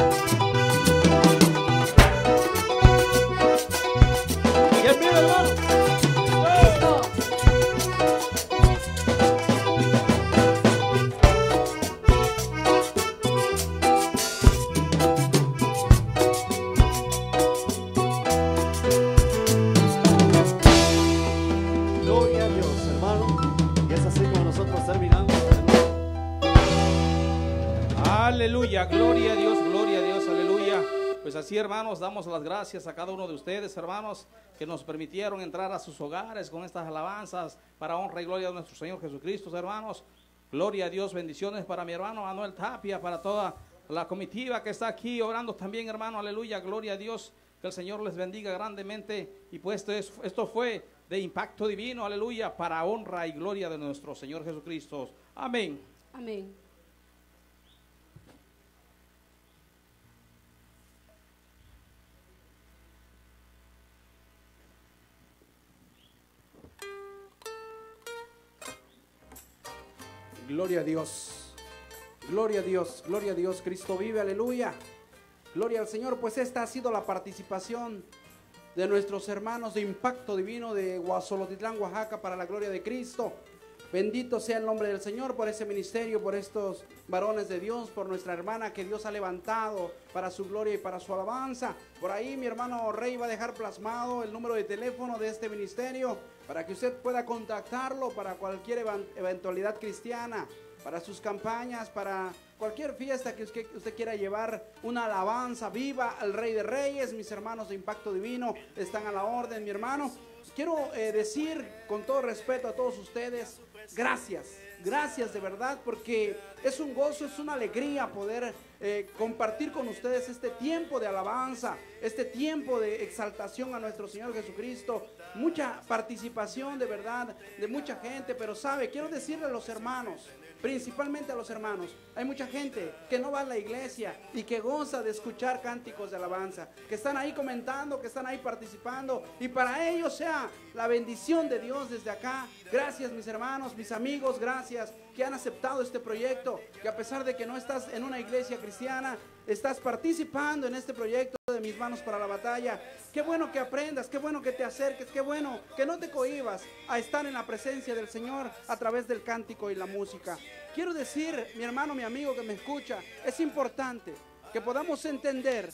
¿Quién vive, hermano? Gloria a Dios, hermano. Y es así como nosotros terminamos. Aleluya, gloria a Dios, aleluya. Pues así, hermanos, damos las gracias a cada uno de ustedes, hermanos, que nos permitieron entrar a sus hogares con estas alabanzas para honra y gloria de nuestro Señor Jesucristo, hermanos. Gloria a Dios, bendiciones para mi hermano Manuel Tapia, para toda la comitiva que está aquí orando también, hermano, aleluya, gloria a Dios. Que el Señor les bendiga grandemente. Y pues esto fue de impacto divino, aleluya, para honra y gloria de nuestro Señor Jesucristo. Amén. Amén. Gloria a Dios, gloria a Dios, gloria a Dios, Cristo vive, aleluya. Gloria al Señor, pues esta ha sido la participación de nuestros hermanos de Impacto Divino de Guasolotitlán, Oaxaca, para la gloria de Cristo. Bendito sea el nombre del Señor por ese ministerio, por estos varones de Dios, por nuestra hermana que Dios ha levantado para su gloria y para su alabanza. Por ahí mi hermano Rey va a dejar plasmado el número de teléfono de este ministerio para que usted pueda contactarlo para cualquier eventualidad cristiana, para sus campañas, para cualquier fiesta que usted quiera llevar una alabanza viva al Rey de Reyes. Mis hermanos de Impacto Divino están a la orden, mi hermano. Quiero decir con todo respeto a todos ustedes, gracias, gracias de verdad, porque es un gozo, es una alegría poder compartir con ustedes este tiempo de alabanza, este tiempo de exaltación a nuestro Señor Jesucristo. Mucha participación de verdad, de mucha gente, pero quiero decirle a los hermanos, principalmente a los hermanos, hay mucha gente que no va a la iglesia y que goza de escuchar cánticos de alabanza, que están ahí comentando, que están ahí participando, y para ellos sea la bendición de Dios desde acá. Gracias mis hermanos, mis amigos, gracias que han aceptado este proyecto, que a pesar de que no estás en una iglesia cristiana, estás participando en este proyecto de Mis Manos para la Batalla. Qué bueno que aprendas, qué bueno que te acerques, qué bueno que no te cohibas a estar en la presencia del Señor a través del cántico y la música. Quiero decir, mi hermano, mi amigo que me escucha, es importante que podamos entender,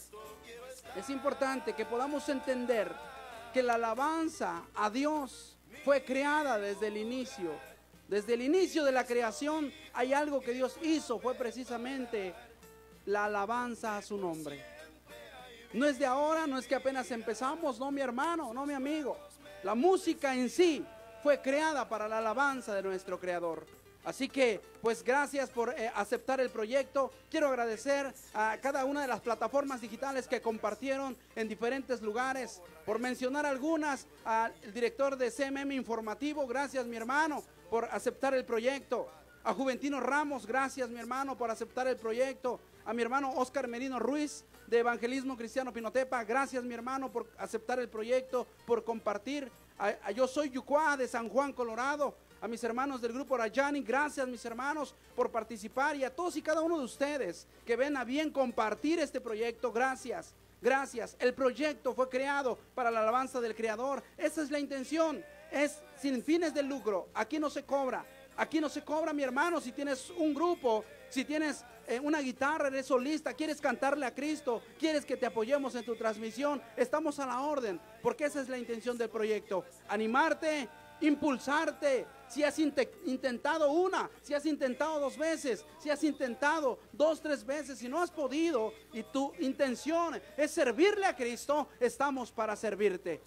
que la alabanza a Dios fue creada desde el inicio. Desde el inicio de la creación hay algo que Dios hizo, fue precisamente la alabanza a su nombre. No es de ahora, no es que apenas empezamos, no mi hermano, no mi amigo. La música en sí fue creada para la alabanza de nuestro Creador. Así que, pues gracias por aceptar el proyecto. Quiero agradecer a cada una de las plataformas digitales que compartieron en diferentes lugares. Por mencionar algunas, al director de CMM Informativo, gracias mi hermano por aceptar el proyecto. A Juventino Ramos, gracias mi hermano por aceptar el proyecto. A mi hermano Oscar Merino Ruiz de Evangelismo Cristiano Pinotepa, gracias mi hermano por aceptar el proyecto, por compartir. A Yo Soy Yucuá de San Juan, Colorado. A mis hermanos del grupo Rayani, gracias mis hermanos por participar, y a todos y cada uno de ustedes que ven a bien compartir este proyecto, gracias, gracias. El proyecto fue creado para la alabanza del Creador, esa es la intención, es sin fines de lucro. Aquí no se cobra mi hermano. Si tienes un grupo, si tienes una guitarra, eres solista, quieres cantarle a Cristo, quieres que te apoyemos en tu transmisión, estamos a la orden, porque esa es la intención del proyecto, animarte, impulsarte. Si has intentado una, si has intentado 2 veces, si has intentado 2, 3 veces y no has podido, y tu intención es servirle a Cristo, estamos para servirte.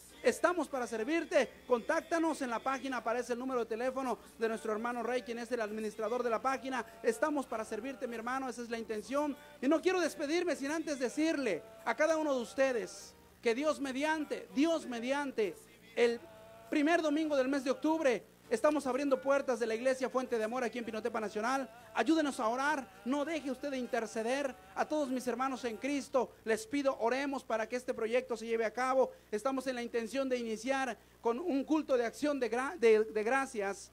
Contáctanos en la página, aparece el número de teléfono de nuestro hermano Rey, quien es el administrador de la página. Estamos para servirte mi hermano, esa es la intención. Y no quiero despedirme sin antes decirle a cada uno de ustedes que Dios mediante, el primer domingo del mes de octubre, estamos abriendo puertas de la iglesia Fuente de Amor aquí en Pinotepa Nacional. Ayúdenos a orar, no deje usted de interceder. A todos mis hermanos en Cristo les pido, oremos para que este proyecto se lleve a cabo. Estamos en la intención de iniciar con un culto de acción de gracias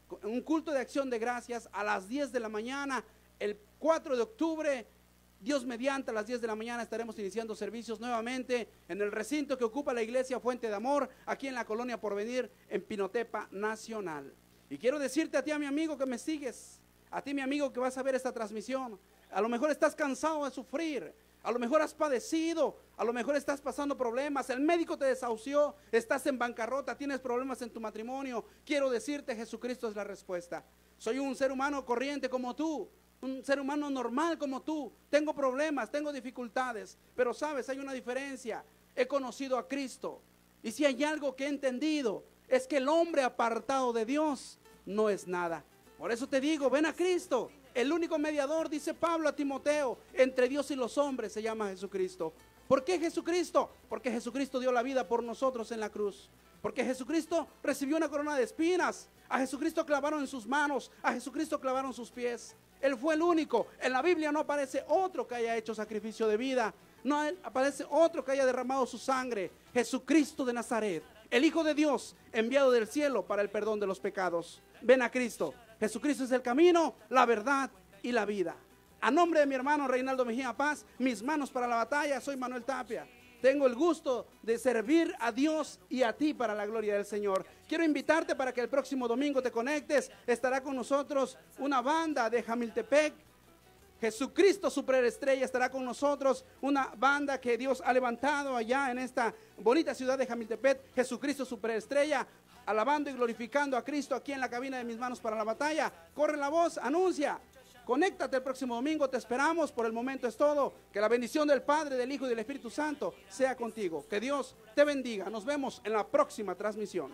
un culto de acción de gracias a las 10 de la mañana, el 4 de octubre, Dios mediante, a las 10 de la mañana estaremos iniciando servicios nuevamente en el recinto que ocupa la iglesia Fuente de Amor, aquí en la Colonia Porvenir, en Pinotepa Nacional. Y quiero decirte a ti, a mi amigo que me sigues, a ti, mi amigo, que vas a ver esta transmisión, a lo mejor estás cansado de sufrir, a lo mejor has padecido, a lo mejor estás pasando problemas, el médico te desahució, estás en bancarrota, tienes problemas en tu matrimonio. Quiero decirte, Jesucristo es la respuesta. Soy un ser humano corriente como tú, un ser humano normal como tú. Tengo problemas, tengo dificultades, pero sabes, hay una diferencia. He conocido a Cristo, y si hay algo que he entendido, es que el hombre apartado de Dios no es nada. Por eso te digo, ven a Cristo. El único mediador, dice Pablo a Timoteo, entre Dios y los hombres se llama Jesucristo. ¿Por qué Jesucristo? Porque Jesucristo dio la vida por nosotros en la cruz. Porque Jesucristo recibió una corona de espinas. A Jesucristo clavaron en sus manos, a Jesucristo clavaron sus pies. Él fue el único. En la Biblia no aparece otro que haya hecho sacrificio de vida. No aparece otro que haya derramado su sangre. Jesucristo de Nazaret, el Hijo de Dios, enviado del cielo para el perdón de los pecados. Ven a Cristo. Jesucristo es el camino, la verdad y la vida. A nombre de mi hermano Reinaldo Mejía Paz, mis manos para la batalla, soy Manuel Tapia. Tengo el gusto de servir a Dios y a ti para la gloria del Señor. Quiero invitarte para que el próximo domingo te conectes. Estará con nosotros una banda de Jamiltepec. Jesucristo Superestrella estará con nosotros, una banda que Dios ha levantado allá en esta bonita ciudad de Jamiltepec. Jesucristo Superestrella, alabando y glorificando a Cristo aquí en la cabina de mis manos para la batalla. Corre la voz, anuncia. Conéctate el próximo domingo, te esperamos. Por el momento es todo. Que la bendición del Padre, del Hijo y del Espíritu Santo sea contigo. Que Dios te bendiga. Nos vemos en la próxima transmisión.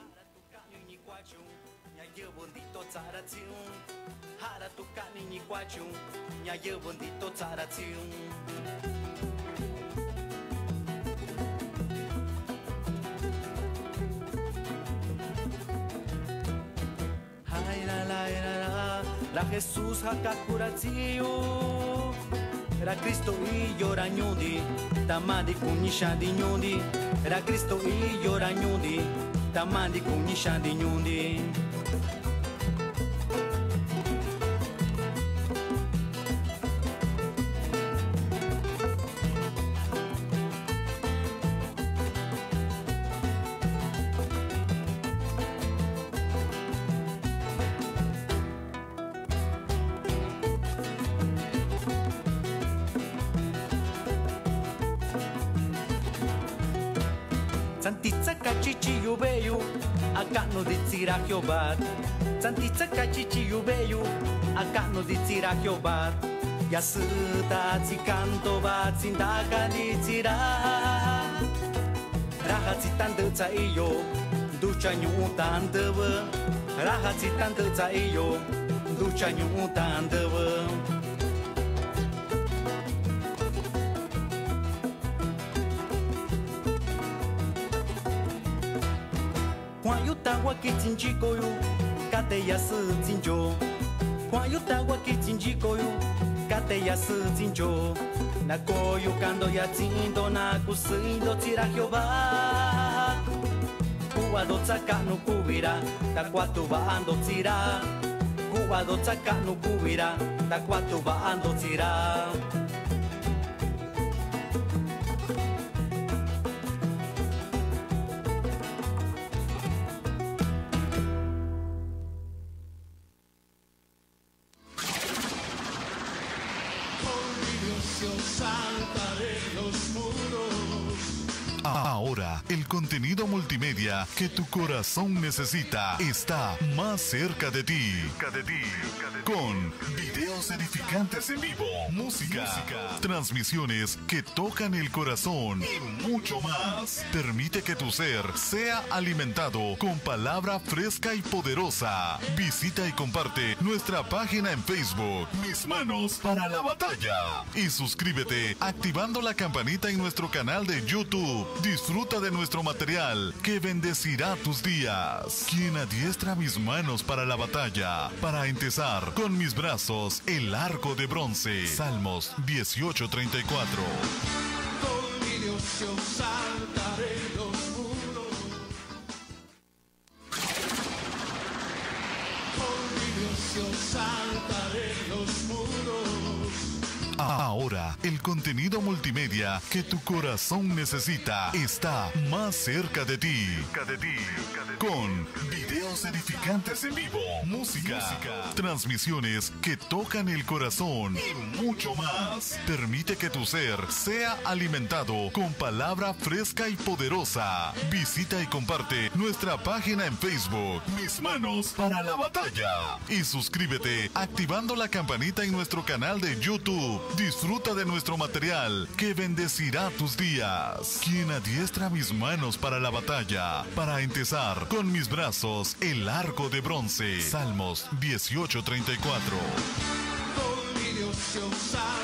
La Jesús hakakuraziu Era Cristo y llora ñudi Tamadi kunyisha di ñudi Era Cristo y llora ñudi Tamadi kunyisha di ñudi Santitza kachichi yubeyu, akano di tsira Jehová. Santitza kachichi yubeyu, akano di tsira Jehová. Yasuta tsikanto ba tsindaka di tsira. Raha tsitande tsa iyo, ducha nyutandeva. Raha tsitande tsa iyo, ducha nyutandeva. Tawa kitsinjikoyu, kateya sutsinjo. Kwayu tawa kitsinjikoyu, kateya sutsinjo. Nakoyu kando ya tsindo na kusindo tsira Jehová. Kuwado tsakano kubira, takwatu baando tsira. Kuwado tsakano kubira, takwatu baando tsira. Ahora, el contenido multimedia que tu corazón necesita está más cerca de ti. Con videos edificantes en vivo, música, transmisiones que tocan el corazón y mucho más. Permite que tu ser sea alimentado con palabra fresca y poderosa. Visita y comparte nuestra página en Facebook, Mis Manos para la Batalla. Y suscríbete activando la campanita en nuestro canal de YouTube. Disfruta de nuestro material que bendecirá tus días. Quien adiestra mis manos para la batalla, para empezar con mis brazos el arco de bronce. Salmos 18:34. Con mi Dios yo saltaré los muros. Dios saltaré los muros. Ahora, el contenido multimedia que tu corazón necesita está más cerca de ti. Con videos edificantes en vivo, música, transmisiones que tocan el corazón y mucho más. Permite que tu ser sea alimentado con palabra fresca y poderosa. Visita y comparte nuestra página en Facebook, Mis Manos para la Batalla. Y suscríbete activando la campanita en nuestro canal de YouTube. Disfruta de nuestro material que bendecirá tus días. Quien adiestra mis manos para la batalla, para empezar con mis brazos el arco de bronce. Salmos 18:34. Por mi Dios yo saltaré.